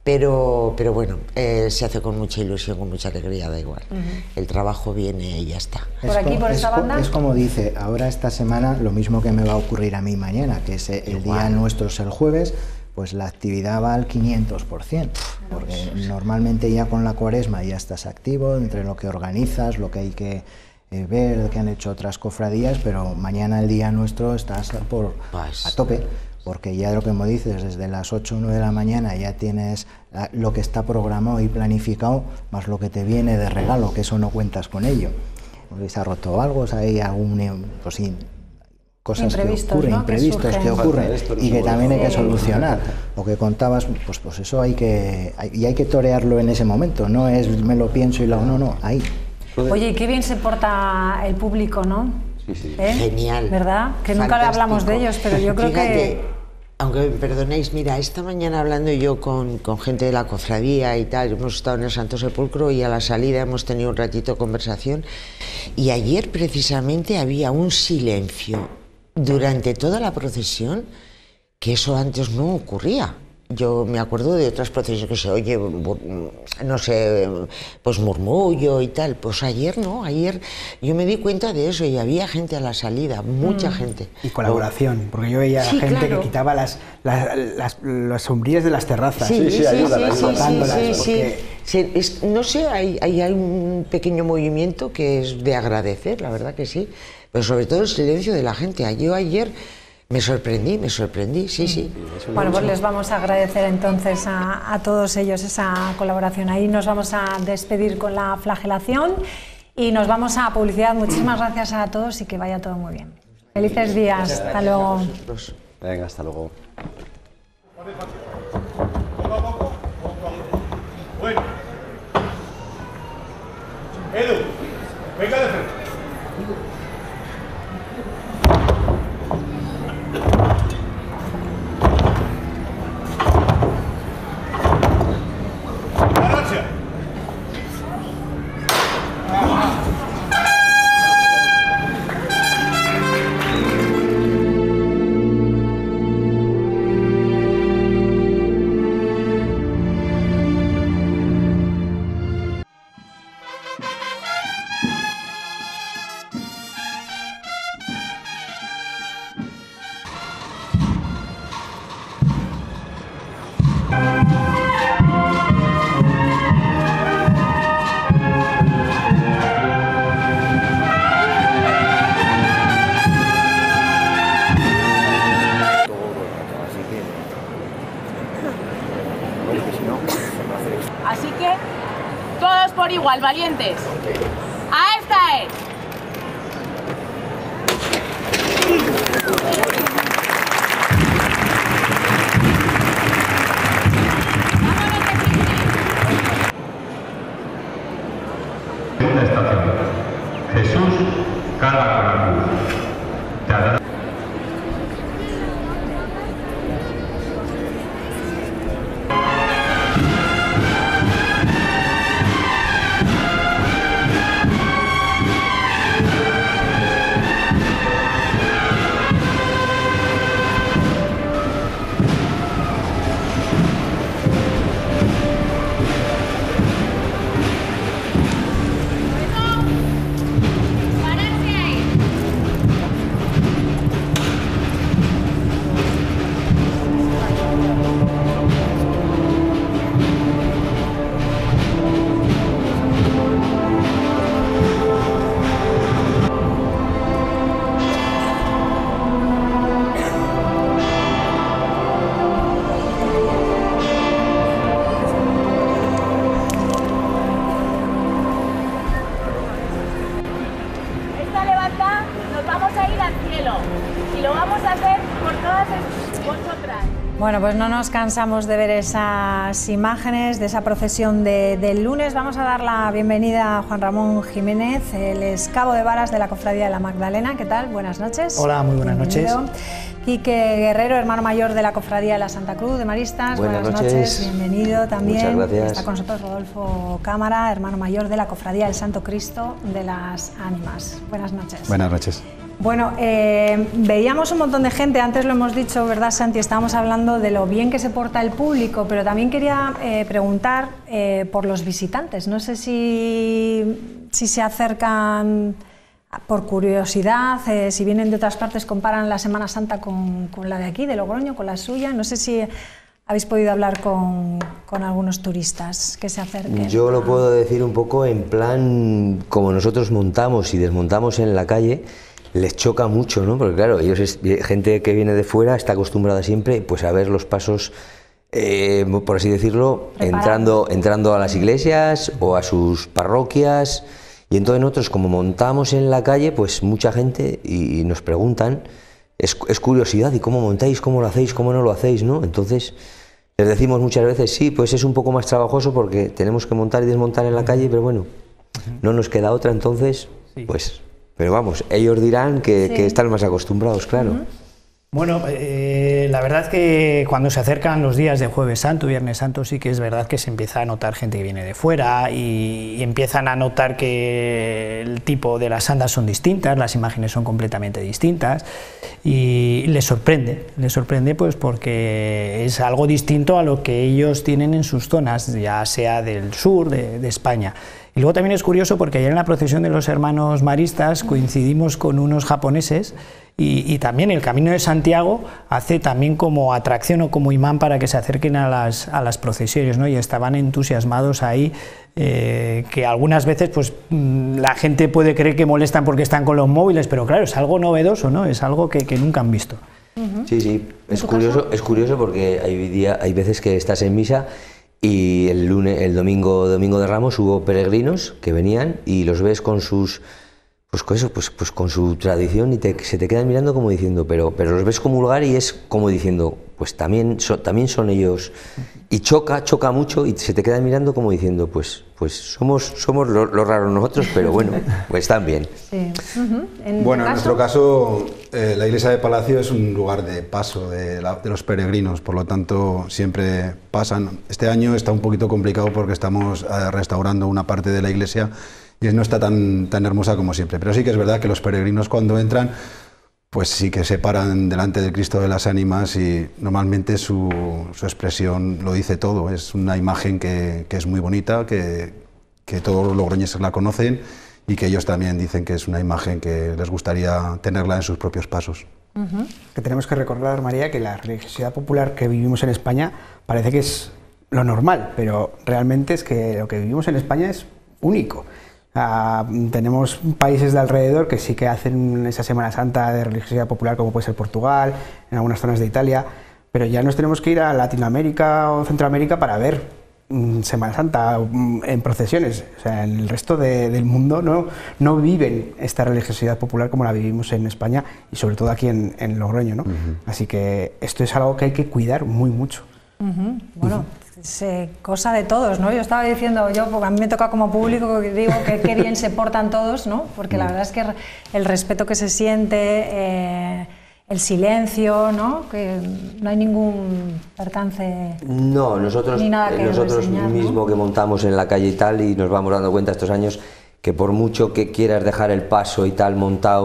Pero, pero bueno, eh, se hace con mucha ilusión, con mucha alegría, da igual. Ujú. El trabajo viene y ya está. Por aquí, co- por esta co- banda. es como dice, ahora esta semana lo mismo que me va a ocurrir a mí mañana, que es eh, el día Igual. nuestro es el jueves, pues la actividad va al quinientos por ciento, porque normalmente ya con la cuaresma ya estás activo, entre lo que organizas, lo que hay que eh, ver, que han hecho otras cofradías, pero mañana el día nuestro estás por, Pues- a tope. Porque ya lo que me dices, desde las ocho o nueve de la mañana ya tienes ah, lo que está programado y planificado, más lo que te viene de regalo, que eso no cuentas con ello. Porque se ha roto algo, o sea, hay algún, eh, pues sí, cosas Imprevistos, que ocurren, ¿no? Que imprevistos que, surgen. ocurren Falta esto, no y se que vuelve. también hay que Sí. solucionar. Lo que contabas, pues, pues eso hay que, hay- y hay que torearlo en ese momento, no es me lo pienso y lo no, no, ahí. Oye, y qué bien se porta el público, ¿no? Sí, sí. ¿Eh? Genial. ¿Verdad? Que nunca Fantástico. hablamos de ellos, pero yo creo Fíjate, que... aunque me perdonéis, mira, esta mañana hablando yo con, con gente de la cofradía y tal, hemos estado en el Santo Sepulcro y a la salida hemos tenido un ratito de conversación y ayer precisamente había un silencio durante toda la procesión que eso antes no ocurría. Yo me acuerdo de otras procesiones que se oye, bu- no sé, pues murmullo y tal. Pues ayer no, ayer yo me di cuenta de eso y había gente a la salida, mucha Mm. gente. Y colaboración, porque yo veía Sí, gente claro. que quitaba las, las, las, las sombrillas de las terrazas. Sí, sí, sí, ayuda, sí, ayuda. sí, sí, Tocándolas, sí, sí. porque- Se- es- no sé, hay, hay, hay un pequeño movimiento que es de agradecer, la verdad que sí, pero sobre todo el silencio de la gente. Yo ayer me sorprendí, me sorprendí, sí, sí. Bueno, pues les vamos a agradecer entonces a, a todos ellos esa colaboración. Ahí nos vamos a despedir con la flagelación y nos vamos a publicidad. Muchísimas gracias a todos y que vaya todo muy bien. Felices días. Hasta luego. Venga, hasta luego. Bueno. Edu, venga de frente. Gracias. Así que Todos por igual, valientes. ¡Ahí Segunda estación. Jesús carga con la cruz. Te adora- Esta levanta nos vamos a ir al cielo y lo vamos a hacer por todas vosotras. Bueno, pues no nos cansamos de ver esas imágenes de esa procesión de, del lunes. Vamos a dar la bienvenida a Juan Ramón Jiménez, el ex cabo de varas de la Cofradía de la Magdalena. ¿Qué tal? Buenas noches. Hola, muy buenas Bienvenido. noches. Quique Guerrero, hermano mayor de la Cofradía de la Santa Cruz de Maristas. Buenas Buenas, noches. noches. Bienvenido también. Muchas gracias. Está con nosotros Rodolfo Cámara, hermano mayor de la Cofradía del Santo Cristo de las Ánimas. Buenas noches. Buenas noches. Bueno, eh, veíamos un montón de gente, antes lo hemos dicho, ¿verdad, Santi? Estábamos hablando de lo bien que se porta el público, pero también quería eh, preguntar eh, por los visitantes. No sé si, si se acercan por curiosidad, eh, si vienen de otras partes, comparan la Semana Santa con, con la de aquí, de Logroño, con la suya. No sé si habéis podido hablar con, con algunos turistas que se acerquen. Yo lo puedo decir un poco en plan, como nosotros montamos y desmontamos en la calle, les choca mucho, ¿no? Porque claro, ellos es gente que viene de fuera, está acostumbrada siempre pues a ver los pasos, eh, por así decirlo, entrando, entrando a las iglesias o a sus parroquias, y entonces nosotros, como montamos en la calle, pues mucha gente y, y nos preguntan, es, es curiosidad, ¿y cómo montáis? ¿Cómo lo hacéis? ¿Cómo no lo hacéis? ¿No? Entonces les decimos muchas veces, sí, pues es un poco más trabajoso porque tenemos que montar y desmontar en la calle, pero bueno, no nos queda otra, entonces, pues... Pero vamos, ellos dirán que, Sí. que están más acostumbrados, claro. Uh-huh. Bueno, eh, la verdad que cuando se acercan los días de Jueves Santo, Viernes Santo, sí que es verdad que se empieza a notar gente que viene de fuera y, y empiezan a notar que el tipo de las andas son distintas, las imágenes son completamente distintas y les sorprende, les sorprende pues porque es algo distinto a lo que ellos tienen en sus zonas, ya sea del sur de, de España. Y luego también es curioso porque ayer en la procesión de los hermanos maristas coincidimos con unos japoneses y, y también el Camino de Santiago hace también como atracción o como imán para que se acerquen a las, a las procesiones, ¿no? Y estaban entusiasmados ahí, eh, que algunas veces pues la gente puede creer que molestan porque están con los móviles, pero claro, es algo novedoso, ¿no? Es algo que, que nunca han visto. Sí, sí, es curioso, es curioso porque hay, día, hay veces que estás en misa y el lunes, el domingo, domingo de Ramos hubo peregrinos que venían y los ves con sus, pues con eso, pues, pues con su tradición y te, se te quedan mirando como diciendo, pero, pero los ves comulgar y es como diciendo, pues también, so, también son ellos, y choca, choca mucho y se te quedan mirando como diciendo, pues, pues somos, somos los lo raros nosotros, pero bueno, pues están bien. Sí. Uh-huh. ¿En Bueno, tu en caso? nuestro caso, eh, la iglesia de Palacio es un lugar de paso de, la, de los peregrinos, por lo tanto siempre pasan. Este año está un poquito complicado porque estamos eh, restaurando una parte de la iglesia y no está tan, tan hermosa como siempre, pero sí que es verdad que los peregrinos cuando entran, pues sí que se paran delante del Cristo de las Ánimas y normalmente su, su expresión lo dice todo. Es una imagen que, que es muy bonita, que, que todos los logroñeses la conocen y que ellos también dicen que es una imagen que les gustaría tenerla en sus propios pasos. Uh-huh. Que tenemos que recordar, María, que la religiosidad popular que vivimos en España parece que es lo normal, pero realmente es que lo que vivimos en España es único. Uh, tenemos países de alrededor que sí que hacen esa Semana Santa de religiosidad popular, como puede ser Portugal, en algunas zonas de Italia, pero ya nos tenemos que ir a Latinoamérica o Centroamérica para ver Semana Santa, en procesiones. O sea, en el resto de, del mundo no, no viven esta religiosidad popular como la vivimos en España y sobre todo aquí en, en Logroño, ¿no? Uh-huh. Así que esto es algo que hay que cuidar muy mucho. Uh-huh. Bueno, uh-huh. es eh, cosa de todos, ¿no? Yo estaba diciendo, yo, porque a mí me toca como público, que digo que qué bien se portan todos, ¿no? Porque uh-huh. la verdad es que el respeto que se siente, eh, el silencio, ¿no? Que no hay ningún percance. No, nosotros, ni nada que nosotros reseñar, mismo, ¿no? Que montamos en la calle y tal, y nos vamos dando cuenta estos años que por mucho que quieras dejar el paso y tal montado,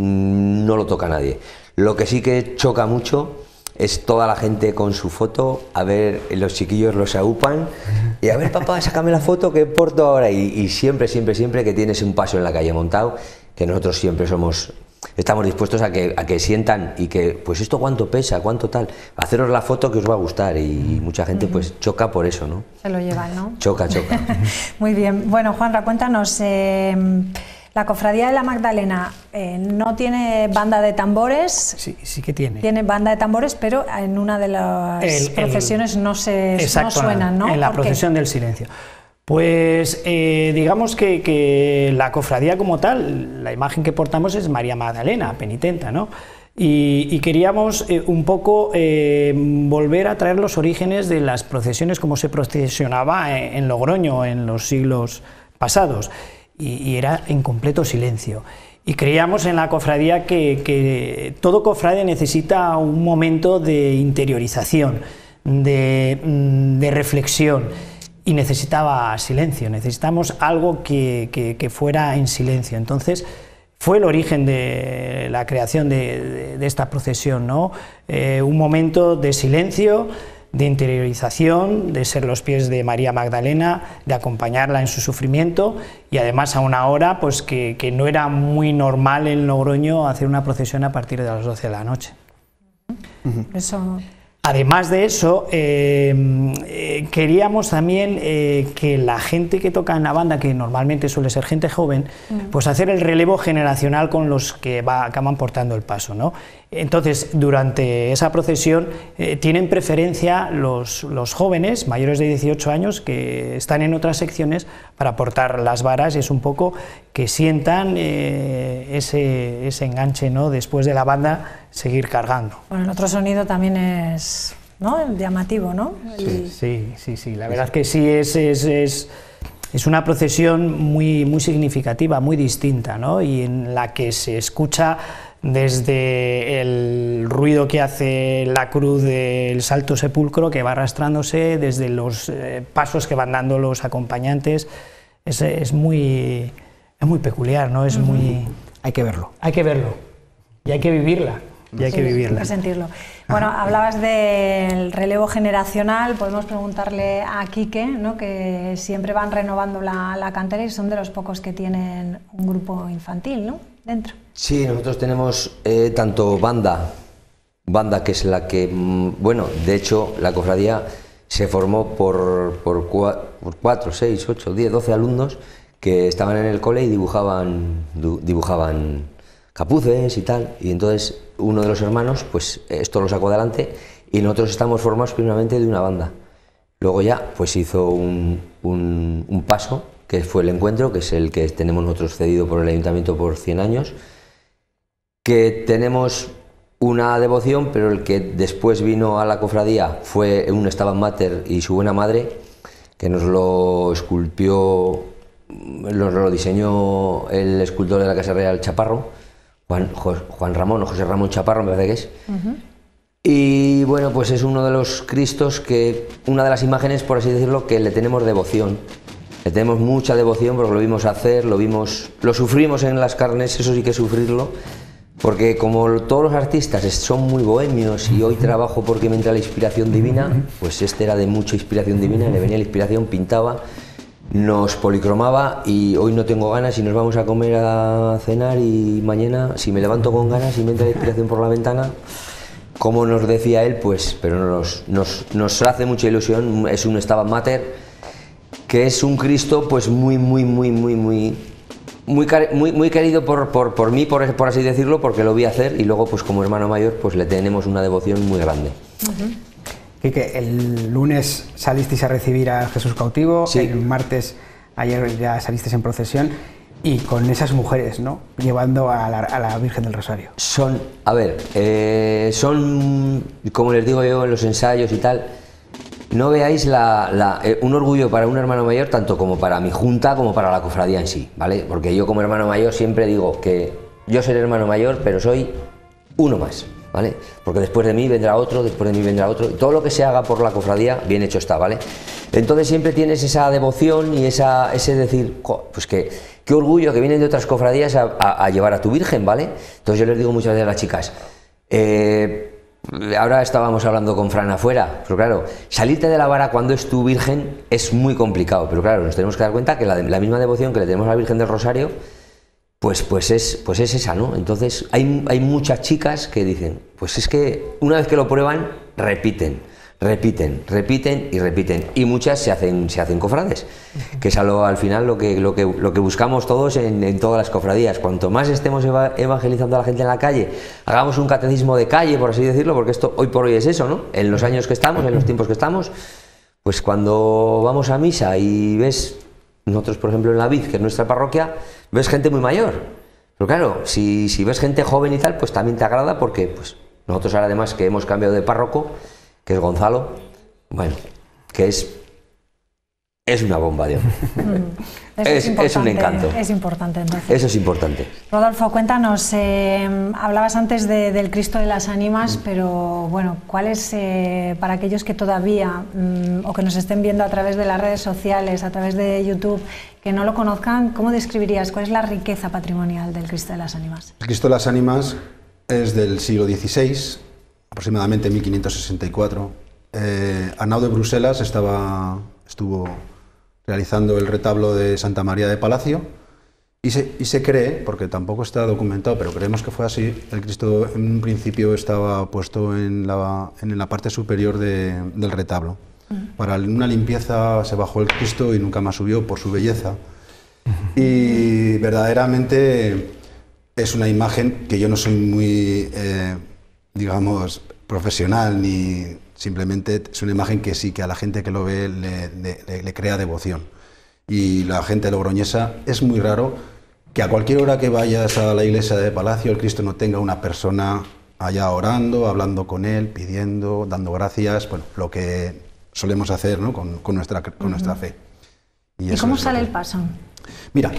no lo toca nadie. Lo que sí que choca mucho es toda la gente con su foto, a ver, los chiquillos los aupan y a ver, papá, sácame la foto que porto ahora, y, y siempre, siempre, siempre que tienes un paso en la calle montado, que nosotros siempre somos, estamos dispuestos a que, a que sientan y que, pues esto cuánto pesa, cuánto tal, haceros la foto que os va a gustar, y, y mucha gente pues choca por eso, ¿no? Se lo llevan, ¿no? Choca, choca. Muy bien, bueno, Juanra, cuéntanos, eh, la Cofradía de la Magdalena eh, no tiene banda de tambores. Sí, sí que tiene. Tiene banda de tambores, pero en una de las el, procesiones el, no, se, no suenan, ¿no? En la procesión del silencio. Pues eh, digamos que, que la cofradía como tal, la imagen que portamos es María Magdalena, penitenta, ¿no? Y, y queríamos eh, un poco eh, volver a traer los orígenes de las procesiones, como se procesionaba en, en Logroño en los siglos pasados. Y, y era en completo silencio. Y creíamos en la cofradía que, que todo cofrade necesita un momento de interiorización, de, de reflexión, y necesitaba silencio, necesitamos algo que, que, que fuera en silencio. Entonces fue el origen de la creación de, de, de esta procesión, ¿no? Eh, un momento de silencio, de interiorización, de ser los pies de María Magdalena, de acompañarla en su sufrimiento, y además a una hora pues que, que no era muy normal en Logroño hacer una procesión a partir de las doce de la noche. Uh-huh. Eso... Además de eso, eh, eh, queríamos también eh, que la gente que toca en la banda, que normalmente suele ser gente joven, uh-huh. pues hacer el relevo generacional con los que va, acaban portando el paso, ¿no? Entonces, durante esa procesión eh, tienen preferencia los, los jóvenes mayores de dieciocho años que están en otras secciones para portar las varas, y es un poco que sientan eh, ese, ese enganche, ¿no? Después de la banda seguir cargando. Bueno, el otro sonido también es, ¿no?, llamativo, ¿no? El... Sí, sí, sí, sí, la verdad es que sí, es, es, es, es una procesión muy, muy significativa, muy distinta, ¿no? Y en la que se escucha desde el ruido que hace la cruz del Santo Sepulcro, que va arrastrándose, desde los eh, pasos que van dando los acompañantes, es, es, muy, es muy peculiar, ¿no? Es uh-huh. muy... Hay que verlo. Hay que verlo, y hay que vivirla. Y hay sí, que vivirla. Hay que sentirlo. Bueno, hablabas del relevo generacional, podemos preguntarle a Quique, ¿no?, que siempre van renovando la, la cantera y son de los pocos que tienen un grupo infantil, ¿no?, dentro. Sí, nosotros tenemos eh, tanto banda, banda que es la que, bueno, de hecho la cofradía se formó por, por, cua, por cuatro, seis, ocho, diez, doce alumnos que estaban en el cole y dibujaban, dibujaban capuces y tal, y entonces uno de los hermanos pues esto lo sacó adelante, y nosotros estamos formados primeramente de una banda. Luego ya pues hizo un, un, un paso, que fue el encuentro, que es el que tenemos nosotros cedido por el ayuntamiento por cien años, que tenemos una devoción, pero el que después vino a la cofradía fue un Stabat Mater y su buena madre, que nos lo esculpió, nos lo diseñó el escultor de la Casa Real Chaparro, Juan, Juan Ramón o José Ramón Chaparro, me parece que es. Uh-huh. Y bueno, pues es uno de los Cristos que, una de las imágenes, por así decirlo, que le tenemos devoción. Le tenemos mucha devoción porque lo vimos hacer, lo vimos, lo sufrimos en las carnes, eso sí que sufrirlo, porque como todos los artistas son muy bohemios y hoy trabajo porque me entra la inspiración divina, pues este era de mucha inspiración divina, le venía la inspiración, pintaba, nos policromaba, y hoy no tengo ganas y nos vamos a comer, a cenar, y mañana si me levanto con ganas y me entra la inspiración por la ventana, como nos decía él, pues, pero nos, nos, nos hace mucha ilusión. Es un Stabat Mater, que es un Cristo pues muy, muy, muy, muy, muy, muy, muy, muy querido por, por, por mí, por, por así decirlo, porque lo vi hacer, y luego pues como hermano mayor pues le tenemos una devoción muy grande. Uh-huh. Quique, el lunes salisteis a recibir a Jesús cautivo, sí. El martes, ayer ya salisteis en procesión, y con esas mujeres, ¿no?, llevando a la, a la Virgen del Rosario. Son, a ver, eh, son, como les digo yo en los ensayos y tal, no veáis la, la, eh, un orgullo para un hermano mayor tanto como para mi junta como para la cofradía en sí, ¿vale? Porque yo como hermano mayor siempre digo que yo seré hermano mayor, pero soy uno más, ¿vale? Porque después de mí vendrá otro, después de mí vendrá otro, y todo lo que se haga por la cofradía, bien hecho está, ¿vale? Entonces siempre tienes esa devoción y esa, ese decir, jo, pues que qué orgullo que vienen de otras cofradías a, a, a llevar a tu Virgen, ¿vale? Entonces yo les digo muchas veces a las chicas, eh, ahora estábamos hablando con Fran afuera, pero claro, salirte de la vara cuando es tu Virgen es muy complicado, pero claro, nos tenemos que dar cuenta que la, la misma devoción que le tenemos a la Virgen del Rosario, pues, pues, es, pues es esa, ¿no? Entonces hay, hay muchas chicas que dicen, pues es que una vez que lo prueban, repiten. Repiten, repiten y repiten, y muchas se hacen, se hacen cofrades, que es algo, al final lo que, lo que, lo que buscamos todos en, en todas las cofradías. Cuanto más estemos eva evangelizando a la gente en la calle, hagamos un catecismo de calle, por así decirlo, porque esto hoy por hoy es eso, ¿no? En los años que estamos, en los tiempos que estamos, pues cuando vamos a misa y ves, nosotros por ejemplo en la Vid, que es nuestra parroquia, ves gente muy mayor, pero claro, si, si ves gente joven y tal, pues también te agrada, porque pues nosotros ahora además que hemos cambiado de párroco, que es Gonzalo, bueno, que es es una bomba de hombre. Eso es, es, es un encanto. Es importante, entonces. Eso es importante. Rodolfo, cuéntanos, eh, hablabas antes de, del Cristo de las Ánimas, pero bueno, ¿cuál es, eh, para aquellos que todavía, mmm, o que nos estén viendo a través de las redes sociales, a través de YouTube, que no lo conozcan, cómo describirías, cuál es la riqueza patrimonial del Cristo de las Ánimas? El Cristo de las Ánimas es del siglo dieciséis, aproximadamente mil quinientos sesenta y cuatro. Eh, Arnau de Bruselas estaba, estuvo realizando el retablo de Santa María de Palacio y se, y se cree, porque tampoco está documentado, pero creemos que fue así, el Cristo en un principio estaba puesto en la, en la parte superior de, del retablo. Uh-huh. Para una limpieza se bajó el Cristo y nunca más subió por su belleza. Uh-huh. Y verdaderamente es una imagen que yo no soy muy... Eh, digamos, profesional, ni simplemente es una imagen que sí, que a la gente que lo ve le, le, le crea devoción. Y la gente logroñesa, es muy raro que a cualquier hora que vayas a la iglesia de Palacio, el Cristo no tenga una persona allá orando, hablando con él, pidiendo, dando gracias, bueno, lo que solemos hacer, ¿no?, con, con, nuestra, con uh-huh. nuestra fe. ¿Y, ¿Y cómo sale el paso? Mira,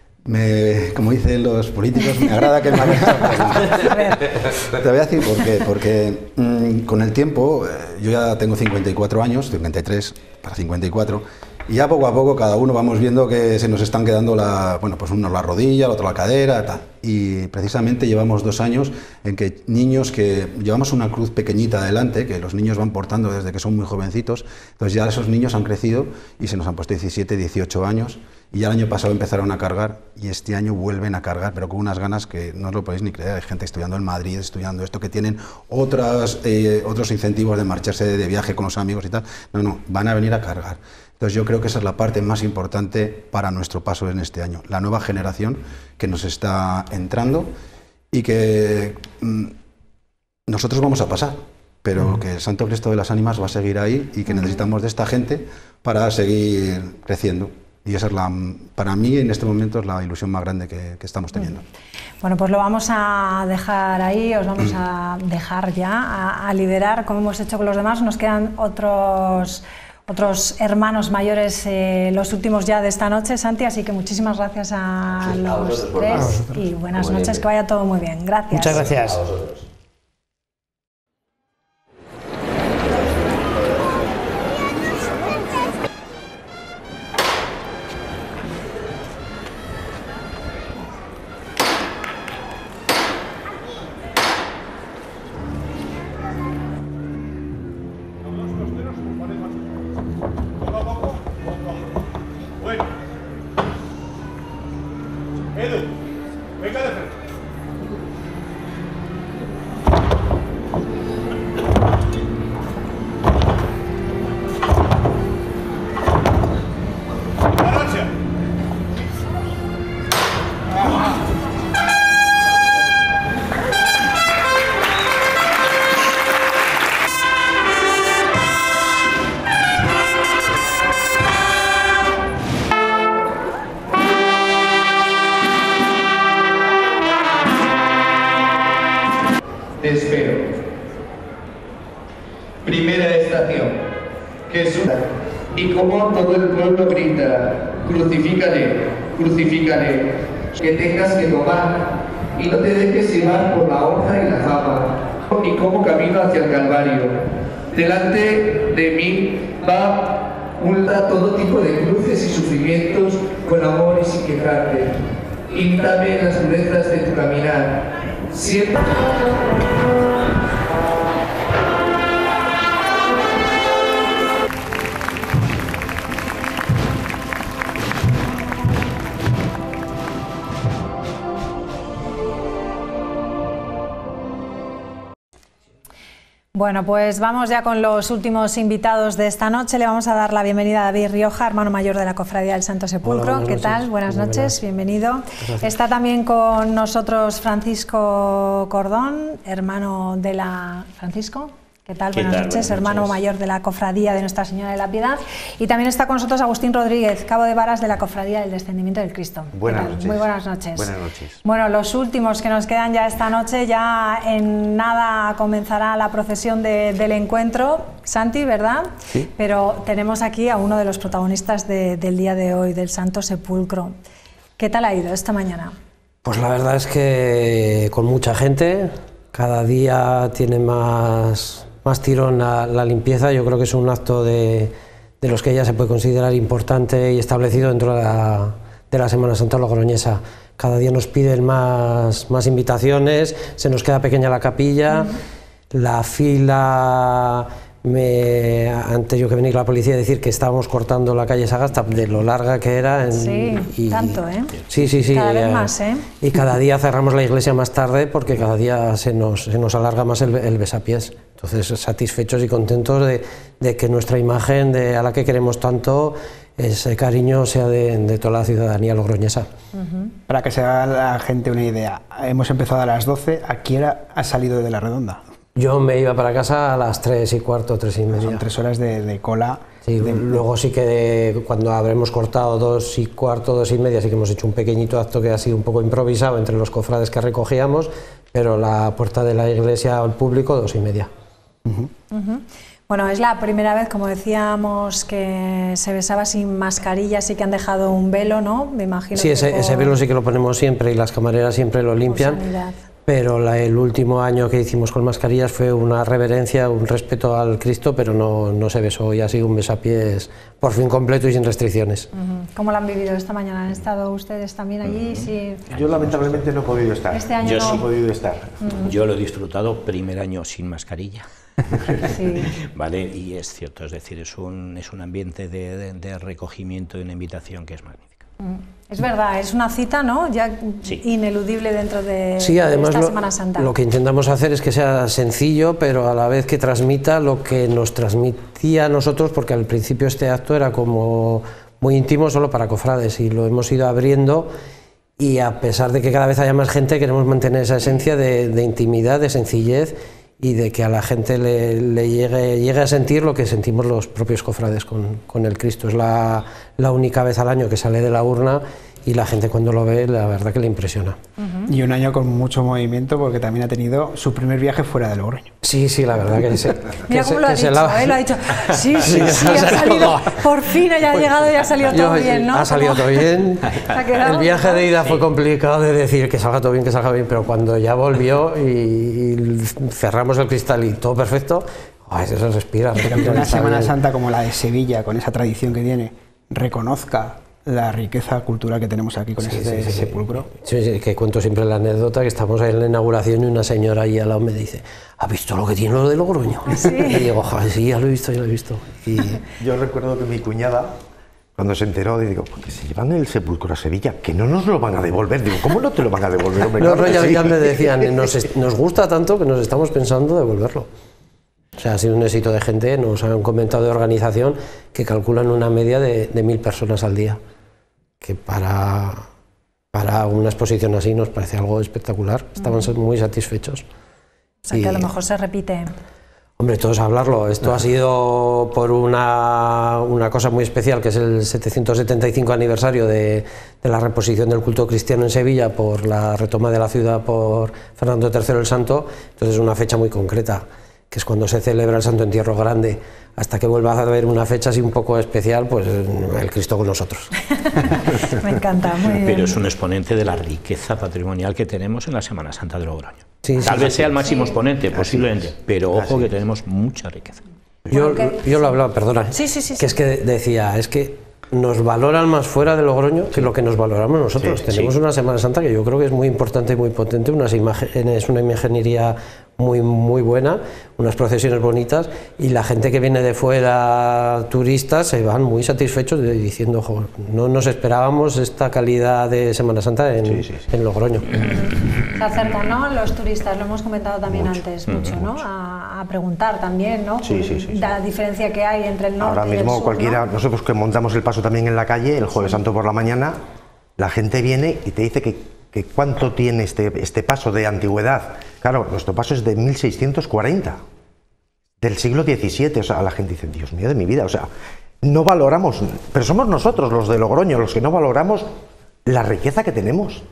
Me, como dicen los políticos, me agrada que me hagas esa pregunta. Te voy a decir por qué. Porque mmm, con el tiempo, eh, yo ya tengo cincuenta y cuatro años, cincuenta y tres para cincuenta y cuatro, y ya poco a poco cada uno vamos viendo que se nos están quedando, la, bueno, pues uno la rodilla, el otro la cadera, tal. Y precisamente llevamos dos años en que niños que llevamos una cruz pequeñita adelante, que los niños van portando desde que son muy jovencitos, entonces ya esos niños han crecido y se nos han puesto diecisiete, dieciocho años. Y ya el año pasado empezaron a cargar y este año vuelven a cargar, pero con unas ganas que no os lo podéis ni creer. Hay gente estudiando en Madrid, estudiando esto, que tienen otras, eh, otros incentivos de marcharse de, de viaje con los amigos y tal. No, no, van a venir a cargar. Entonces yo creo que esa es la parte más importante para nuestro paso en este año. La nueva generación que nos está entrando y que mmm, nosotros vamos a pasar, pero que el Santo Cristo de las Ánimas va a seguir ahí y que necesitamos de esta gente para seguir creciendo. Y esa es la, para mí en este momento es la ilusión más grande que, que estamos teniendo. Bueno, pues lo vamos a dejar ahí, os vamos a dejar ya a, a liderar como hemos hecho con los demás. Nos quedan otros, otros hermanos mayores, eh, los últimos ya de esta noche, Santi, así que muchísimas gracias a sí, los a tres y buenas muy noches, bien. Que vaya todo muy bien. Gracias. Muchas gracias. Edu, venga de frente. Jesús. Y como todo el pueblo grita, crucifícale, crucifícale, que tengas que tomar y no te dejes llevar por la honra y la fama, y como camino hacia el Calvario. Delante de mí va un todo tipo de cruces y sufrimientos con amor y sin quebrarte. Píntame las durezas de tu caminar. Siempre. Bueno, pues vamos ya con los últimos invitados de esta noche. Le vamos a dar la bienvenida a David Rioja, hermano mayor de la Cofradía del Santo Sepulcro. Hola, ¿qué noches. tal? Buenas Muy noches, buenas. bienvenido. Gracias. Está también con nosotros Francisco Cordón, hermano de la... ¿Francisco? ¿Qué tal? Buenas, tal? noches, Buenas hermano noches. mayor de la Cofradía de Nuestra Señora de la Piedad. Y también está con nosotros Agustín Rodríguez, cabo de varas de la Cofradía del Descendimiento del Cristo. Buenas noches. Muy buenas noches. Buenas noches. Bueno, los últimos que nos quedan ya esta noche, ya en nada comenzará la procesión de, del encuentro. Santi, ¿verdad? Sí. Pero tenemos aquí a uno de los protagonistas de, del día de hoy, del Santo Sepulcro. ¿Qué tal ha ido esta mañana? Pues la verdad es que con mucha gente, cada día tiene más... más tirón la, la limpieza. Yo creo que es un acto de, de los que ya se puede considerar importante y establecido dentro de la, de la Semana Santa logroñesa. Cada día nos piden más, más invitaciones, se nos queda pequeña la capilla, uh-huh. la fila, me, antes yo que venir la policía a decir que estábamos cortando la calle Sagasta de lo larga que era. En, sí, y, tanto, ¿eh? Sí, sí, sí. Cada vez eh, más, ¿eh? Y cada día cerramos la iglesia más tarde porque cada día se nos, se nos alarga más el, el besapiés. Entonces, satisfechos y contentos de, de que nuestra imagen, de, a la que queremos tanto, ese cariño sea de, de toda la ciudadanía logroñesa. Uh-huh. Para que se haga la gente una idea, hemos empezado a las doce, ¿a qué hora has salido de la Redonda? Yo me iba para casa a las tres y cuarto, tres y media. Son tres horas de, de cola. Sí, de... luego sí que de, cuando habremos cortado dos y cuarto, dos y media, sí que hemos hecho un pequeñito acto que ha sido un poco improvisado entre los cofrades que recogíamos, pero la puerta de la iglesia al público, dos y media. Uh-huh. Uh-huh. Bueno, es la primera vez, como decíamos, que se besaba sin mascarilla, sí que han dejado un velo, ¿no? Me imagino. Sí, que ese, por... ese velo sí que lo ponemos siempre y las camareras siempre lo limpian. Pero la, el último año que hicimos con mascarillas fue una reverencia, un respeto al Cristo, pero no, no se besó y ha sido un besapiés por fin completo y sin restricciones. Uh-huh. ¿Cómo lo han vivido esta mañana? ¿Han estado ustedes también allí? Uh-huh. Sí. Yo lamentablemente no he podido estar. Este año Yo no sí he podido estar. Uh-huh. Yo lo he disfrutado primer año sin mascarilla. Sí. Vale, y es cierto, es decir, es un, es un ambiente de, de, de recogimiento y una invitación que es magnífica. Es verdad, es una cita, ¿no? Ya sí. ineludible dentro de, sí, además de esta lo, Semana Santa. Lo que intentamos hacer es que sea sencillo, pero a la vez que transmita lo que nos transmitía a nosotros, porque al principio este acto era como muy íntimo solo para cofrades y lo hemos ido abriendo y a pesar de que cada vez haya más gente queremos mantener esa esencia de, de intimidad, de sencillez y de que a la gente le, le llegue, llegue a sentir lo que sentimos los propios cofrades con, con el Cristo. Es la, la única vez al año que sale de la urna y la gente cuando lo ve, la verdad que le impresiona. Uh-huh. Y un año con mucho movimiento porque también ha tenido su primer viaje fuera de Logroño. Sí, sí, la verdad que sí. Mira que cómo se, lo ha que dicho, la... ¿eh? Lo ha dicho, sí, sí, sí, sí, ha salido, por fin ya ha llegado y ha salido todo Yo, bien, ¿no? Ha salido todo bien. El viaje de ida fue complicado de decir que salga todo bien, que salga bien, pero cuando ya volvió y, y cerramos el cristal y todo perfecto, ay, eso se respira. Pero que una Semana bien. Santa como la de Sevilla, con esa tradición que tiene, reconozca la riqueza cultural que tenemos aquí con sí, este sí, sí, sepulcro. Sí, sí, que cuento siempre la anécdota que estamos ahí en la inauguración y una señora ahí al lado me dice, ¿has visto lo que tiene lo de Logroño? Sí. Y digo, joder, sí, ya lo he visto, ya lo he visto. Y... Yo recuerdo que mi cuñada, cuando se enteró, digo, porque se llevan el sepulcro a Sevilla, que no nos lo van a devolver. Digo, ¿cómo no te lo van a devolver? Hombre, no, claro no, ya, sí. ya me decían, nos, nos gusta tanto que nos estamos pensando devolverlo. O sea, ha sido un éxito de gente, nos han comentado de organización que calculan una media de, de mil personas al día. Que para, para una exposición así nos parece algo espectacular, estaban uh-huh. muy satisfechos. O sea, y, que a lo mejor se repite. Hombre, todos a hablarlo, esto uh-huh. ha sido por una, una cosa muy especial, que es el setecientos setenta y cinco aniversario de, de la reposición del culto cristiano en Sevilla por la retoma de la ciudad por Fernando tercero el Santo, entonces es una fecha muy concreta. que es cuando se celebra el Santo Entierro Grande, hasta que vuelva a haber una fecha así un poco especial, pues el Cristo con nosotros. Me encanta, muy bien. Pero es un exponente de la riqueza patrimonial que tenemos en la Semana Santa de Logroño. Sí, Tal sí, vez sí. sea el máximo Sí. exponente, posiblemente, es. pero ojo Así que es. tenemos mucha riqueza. Yo, yo lo hablaba, perdona, Sí, sí, sí, que sí. es que decía, es que nos valoran más fuera de Logroño que lo que nos valoramos nosotros. Sí, Tenemos sí. una Semana Santa que yo creo que es muy importante y muy potente, unas imágenes, una imaginería muy, muy buena, unas procesiones bonitas, y la gente que viene de fuera, turistas, se van muy satisfechos de, diciendo, "Jo, no nos esperábamos esta calidad de Semana Santa en, Sí, sí, sí. en Logroño". Se acercan, ¿no?, los turistas, lo hemos comentado también Mucho, antes, mm, mucho, ¿no?, a, a preguntar también, ¿no?, Sí, sí, sí, sí. la diferencia que hay entre el norte Ahora y el mismo sur, cualquiera, ¿no? nosotros que montamos el paso también en la calle, el Jueves Santo por la mañana, la gente viene y te dice que, que cuánto tiene este, este paso de antigüedad. Claro, nuestro paso es de mil seiscientos cuarenta, del siglo diecisiete, o sea, la gente dice, Dios mío de mi vida, o sea, no valoramos, pero somos nosotros los de Logroño los que no valoramos la riqueza que tenemos.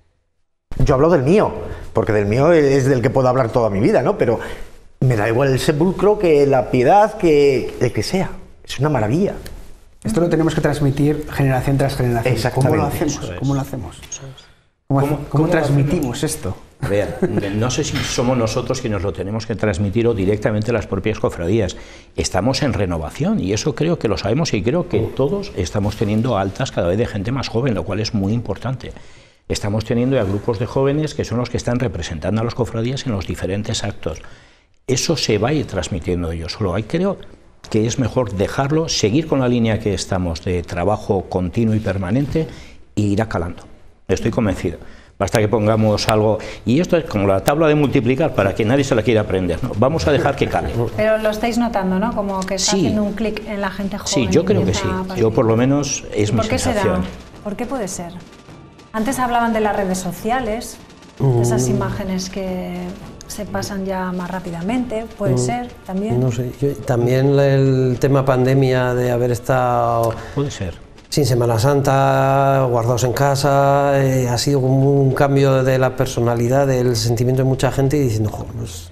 Yo hablo del mío, porque del mío es del que puedo hablar toda mi vida, ¿no? Pero me da igual el sepulcro que la piedad, que el que sea. Es una maravilla. Esto lo tenemos que transmitir generación tras generación. ¿Cómo lo Exactamente. hacemos? Eso es. ¿Cómo lo hacemos? ¿Cómo, ¿Cómo- cómo cómo lo transmitimos esto? A ver, no sé si somos nosotros quienes lo tenemos que transmitir o directamente las propias cofradías. Estamos en renovación y eso creo que lo sabemos, y creo que todos estamos teniendo altas cada vez de gente más joven, lo cual es muy importante. Estamos teniendo a grupos de jóvenes que son los que están representando a las cofradías en los diferentes actos. Eso se va a ir transmitiendo yo solo. Hay, creo que es mejor dejarlo, seguir con la línea que estamos de trabajo continuo y permanente e ir acalando. Estoy convencido. Basta que pongamos algo, y esto es como la tabla de multiplicar para que nadie se la quiera aprender, ¿no? Vamos a dejar que cale. Pero lo estáis notando, ¿no?, como que está Sí. haciendo un clic en la gente joven. Sí, yo creo que sí. empieza a Yo participar. por lo menos es mi ¿Por qué será? sensación. ¿Por qué puede ser? Antes hablaban de las redes sociales, de esas imágenes que se pasan ya más rápidamente, puede Mm, ser también. No sé, yo- también el tema pandemia de haber estado Puede ser. sin Semana Santa, guardados en casa, eh, ha sido como un cambio de la personalidad, del sentimiento de mucha gente, y diciendo, "Jo, pues",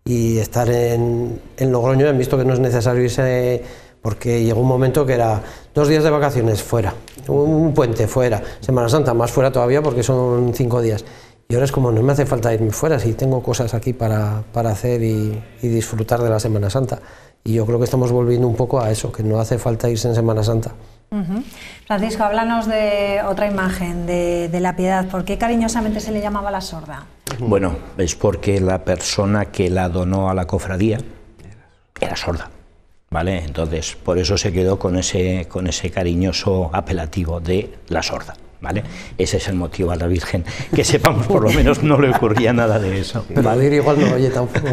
y estar en, en Logroño, han visto que no es necesario irse, porque llegó un momento que era dos días de vacaciones fuera, un puente fuera, Semana Santa más fuera todavía porque son cinco días. Y ahora es como, no me hace falta irme fuera, si tengo cosas aquí para, para hacer y, y disfrutar de la Semana Santa. Y yo creo que estamos volviendo un poco a eso, que no hace falta irse en Semana Santa. Ujú. Francisco, háblanos de otra imagen, de, de la Piedad. ¿Por qué cariñosamente se le llamaba la sorda? Bueno, es porque la persona que la donó a la cofradía era sorda, ¿vale? Entonces, por eso se quedó con ese, con ese cariñoso apelativo de la sorda, ¿vale? Ese es el motivo a la Virgen. Que sepamos, por lo menos no le ocurría nada de eso. Pero ¿vale? Vir igual no oye tampoco.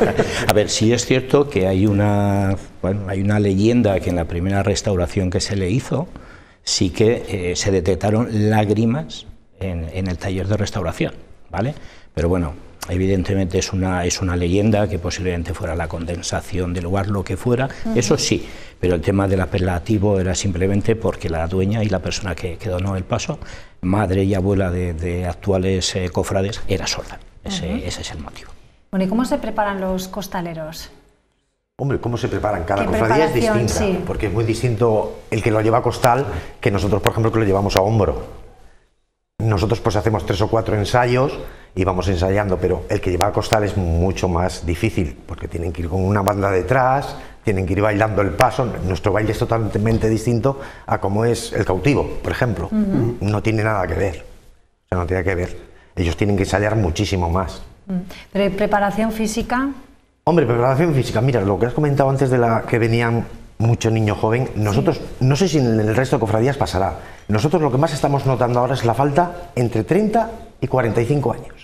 A ver, sí es cierto que hay una, bueno, hay una leyenda que en la primera restauración que se le hizo, sí que eh, se detectaron lágrimas en, en el taller de restauración, ¿vale? Pero bueno, evidentemente es una, es una leyenda, que posiblemente fuera la condensación del lugar, lo que fuera, Ujú. eso sí, pero el tema del apelativo era simplemente porque la dueña y la persona que, que donó el paso, madre y abuela de, de actuales eh, cofrades, era sorda. Ese, Ujú. ese es el motivo. Bueno, ¿y cómo se preparan los costaleros? Hombre, ¿cómo se preparan? Cada ¿Qué cofradía es preparación? distinta, Sí. porque es muy distinto el que lo lleva a costal que nosotros, por ejemplo, que lo llevamos a hombro. Nosotros pues hacemos tres o cuatro ensayos y vamos ensayando, pero el que lleva a costal es mucho más difícil, porque tienen que ir con una banda detrás, tienen que ir bailando el paso. Nuestro baile es totalmente distinto a cómo es el cautivo, por ejemplo. Ujú. No tiene nada que ver. O sea, no tiene que ver. Ellos tienen que ensayar muchísimo más. Mm. Pero ¿y preparación física? Hombre, preparación física. Mira, lo que has comentado antes de la que venían mucho niño joven, nosotros, no sé si en el resto de cofradías pasará, nosotros lo que más estamos notando ahora es la falta entre treinta y cuarenta y cinco años.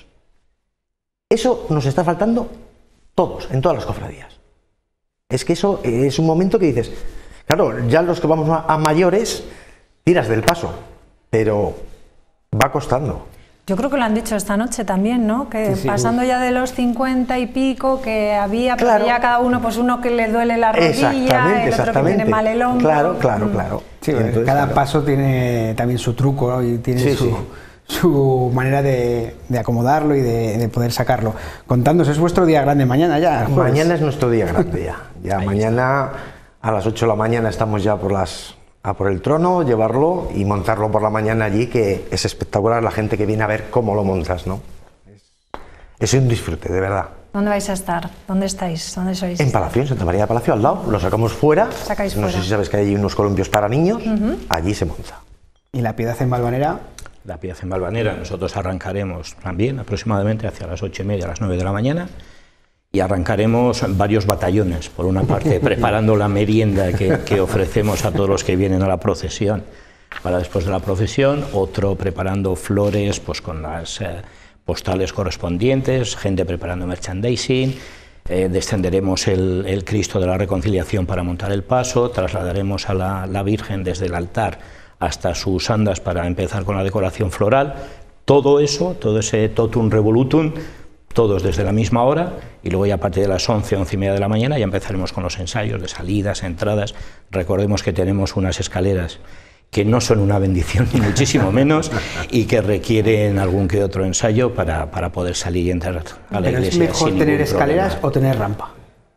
Eso nos está faltando todos, en todas las cofradías. Es que eso es un momento que dices, claro, ya los que vamos a, a mayores, tiras del paso, pero va costando. Yo creo que lo han dicho esta noche también, ¿no? Que Sí, sí. pasando ya de los cincuenta y pico que había, Claro. porque ya cada uno, pues uno que le duele la rodilla, Exactamente, el otro que exactamente. tiene mal el hombro. Claro, claro, Mm. claro. Sí, Y entonces, cada claro. paso tiene también su truco, ¿no? Y tiene Sí, su, sí. su manera de, de acomodarlo y de, de poder sacarlo. Contándonos, es vuestro día grande mañana ya. Jueves. Mañana es nuestro día grande ya. Ya mañana a las ocho de la mañana estamos ya por las a por el trono, llevarlo y montarlo por la mañana allí, que es espectacular la gente que viene a ver cómo lo montas, ¿no? Es, es un disfrute, de verdad. ¿Dónde vais a estar? ¿Dónde estáis? ¿Dónde sois? En Palacio, en Santa María de Palacio, al lado. Lo sacamos fuera. Sacáis no fuera. sé si sabes que hay unos columpios para niños. Uh-huh. Allí se monta. ¿Y la Piedad en Valvanera? La Piedad en Valvanera, nosotros arrancaremos también aproximadamente hacia las ocho y media, a las nueve de la mañana, y arrancaremos varios batallones. Por una parte, preparando la merienda que, que ofrecemos a todos los que vienen a la procesión para después de la procesión, otro preparando flores pues con las eh, postales correspondientes, gente preparando merchandising, eh, descenderemos el, el Cristo de la Reconciliación para montar el paso, trasladaremos a la, la Virgen desde el altar hasta sus andas para empezar con la decoración floral. Todo eso, todo ese totum revolutum, todos desde la misma hora, y luego ya a partir de las once, once y media de la mañana ya empezaremos con los ensayos de salidas, entradas. Recordemos que tenemos unas escaleras que no son una bendición ni muchísimo menos y que requieren algún que otro ensayo para, para poder salir y entrar a la ¿Pero iglesia. es mejor tener escaleras problema. o tener rampa?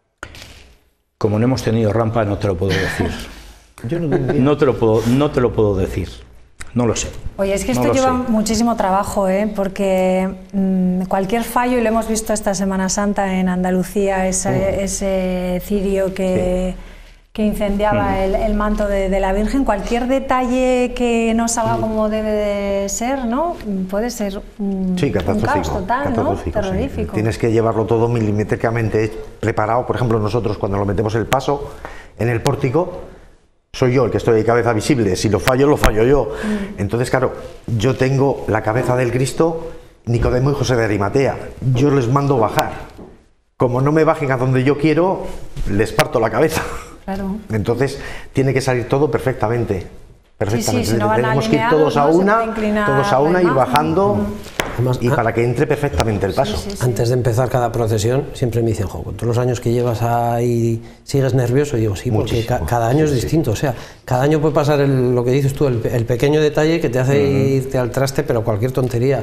Como no hemos tenido rampa, no te lo puedo decir. Yo no, no, te lo puedo, no te lo puedo decir. No lo sé. Oye, es que esto no lleva sé. muchísimo trabajo, ¿eh? Porque mmm, cualquier fallo, y lo hemos visto esta Semana Santa en Andalucía, ese, mm. ese cirio que, sí. que incendiaba mm. el, el manto de, de la Virgen, cualquier detalle que no salga mm. como debe de ser, ¿no? Puede ser un, sí, un caos total, ¿no? Terrorífico. Sí. Tienes que llevarlo todo milimétricamente preparado. Por ejemplo, nosotros cuando lo metemos el paso en el pórtico, soy yo el que estoy de cabeza visible, si lo fallo, lo fallo yo. Mm. Entonces, claro, yo tengo la cabeza del Cristo, Nicodemo y José de Arimatea. Yo les mando bajar. Como no me bajen a donde yo quiero, les parto la cabeza. Claro. Entonces, tiene que salir todo perfectamente. Perfectamente. Sí, sí, si no tenemos que ir todos a no una, todos a una y bajando. Mm. Además, y para que entre perfectamente el paso. Sí, sí, sí. Antes de empezar cada procesión siempre me dicen, jo, con todos los años que llevas ahí sigues nervioso, y digo, sí, porque ca cada año es distinto, o sea, cada año puede pasar el, lo que dices tú, el, el pequeño detalle que te hace uh-huh. irte al traste, pero cualquier tontería,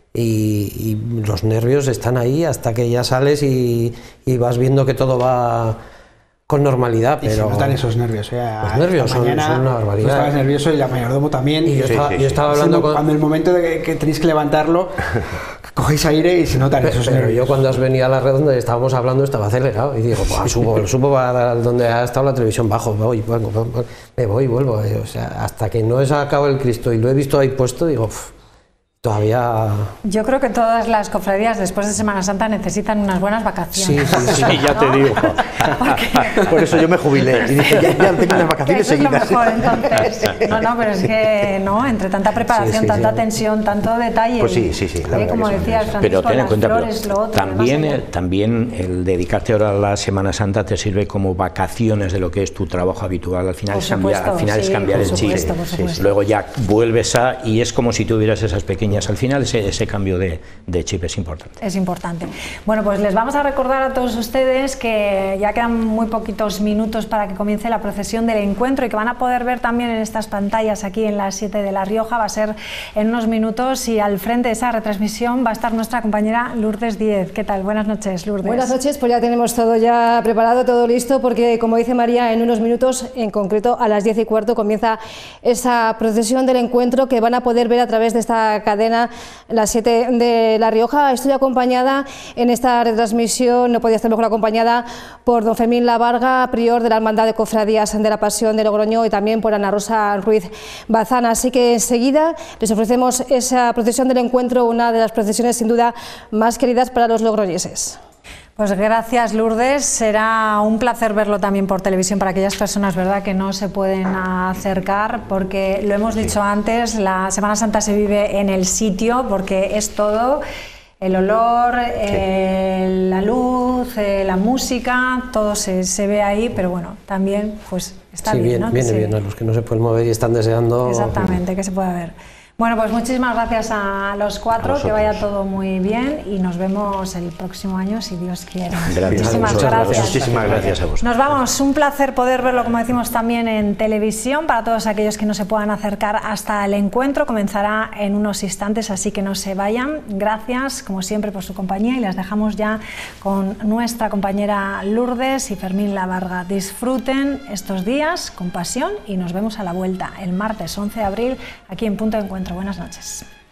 y, y los nervios están ahí hasta que ya sales y, y vas viendo que todo va con normalidad, pero... Y se notan esos nervios, ¿eh? Los nervios son, mañana, son una barbaridad. Tú estabas nervioso y la mayordomo también. Y yo, sí, estaba, sí, yo sí. estaba hablando con... Cuando el momento de que, que tenéis que levantarlo, cogéis aire y se notan pero, esos pero nervios. yo cuando has venido a la red donde estábamos hablando estaba acelerado y digo, pues, subo, subo para donde ha estado la televisión, bajo, me voy, vuelvo, me voy, vuelvo. O sea, hasta que no he sacado el Cristo y lo he visto ahí puesto, digo... Pff, todavía... Yo creo que todas las cofradías después de Semana Santa necesitan unas buenas vacaciones. Sí, sí, sí, sí ya ¿no? te digo. Porque... Por eso yo me jubilé y dije, ya, ya tengo unas vacaciones eso seguidas. Es lo mejor, entonces. No, no, pero es que, ¿no? Entre tanta preparación, sí, sí, tanta sí. tensión, tanto detalle. Pues sí, sí, sí. Eh, como decías, Francisco, pero ten en cuenta, flores, pero lo otro, también, el, también el dedicarte ahora a la Semana Santa te sirve como vacaciones de lo que es tu trabajo habitual. Al final, es cambiar, al final sí, es cambiar el chip. Sí, luego ya vuelves a... Y es como si tuvieras esas pequeñas... Al final ese, ese cambio de, de chip es importante. Es importante. Bueno, pues les vamos a recordar a todos ustedes que ya quedan muy poquitos minutos para que comience la procesión del encuentro y que van a poder ver también en estas pantallas aquí en las siete de La Rioja. Va a ser en unos minutos y al frente de esa retransmisión va a estar nuestra compañera Lourdes Díez. ¿Qué tal? Buenas noches, Lourdes. Buenas noches, pues ya tenemos todo ya preparado, todo listo, porque como dice María, en unos minutos, en concreto a las diez y cuarto, comienza esa procesión del encuentro que van a poder ver a través de esta cadena, las siete de La Rioja. Estoy acompañada en esta retransmisión, no podía estar mejor acompañada por don Fermín Lavarga, prior de la Hermandad de Cofradías de la Pasión de Logroño, y también por Ana Rosa Ruiz Bazán. Así que enseguida les ofrecemos esa procesión del encuentro, una de las procesiones sin duda más queridas para los logroñeses. Pues gracias, Lourdes. Será un placer verlo también por televisión para aquellas personas, ¿verdad?, que no se pueden acercar, porque lo hemos dicho antes, la Semana Santa se vive en el sitio, porque es todo, el olor, sí. eh, la luz, eh, la música, todo se, se ve ahí, pero bueno, también pues está sí, bien, bien, ¿no? Viene que bien, se... a los que no se pueden mover y están deseando... Exactamente, que se pueda ver. Bueno, pues muchísimas gracias a los cuatro, A que vaya todo muy bien y nos vemos el próximo año si Dios quiere. Gracias. Muchísimas Muchas gracias. Muchísimas gracias a vosotros. Nos vamos, un placer poder verlo, como decimos, también en televisión para todos aquellos que no se puedan acercar hasta el encuentro. Comenzará en unos instantes, así que no se vayan. Gracias, como siempre, por su compañía y las dejamos ya con nuestra compañera Lourdes y Fermín Lavarga. Disfruten estos días con pasión y nos vemos a la vuelta el martes once de abril aquí en Punto de Encuentro. Buenas noches.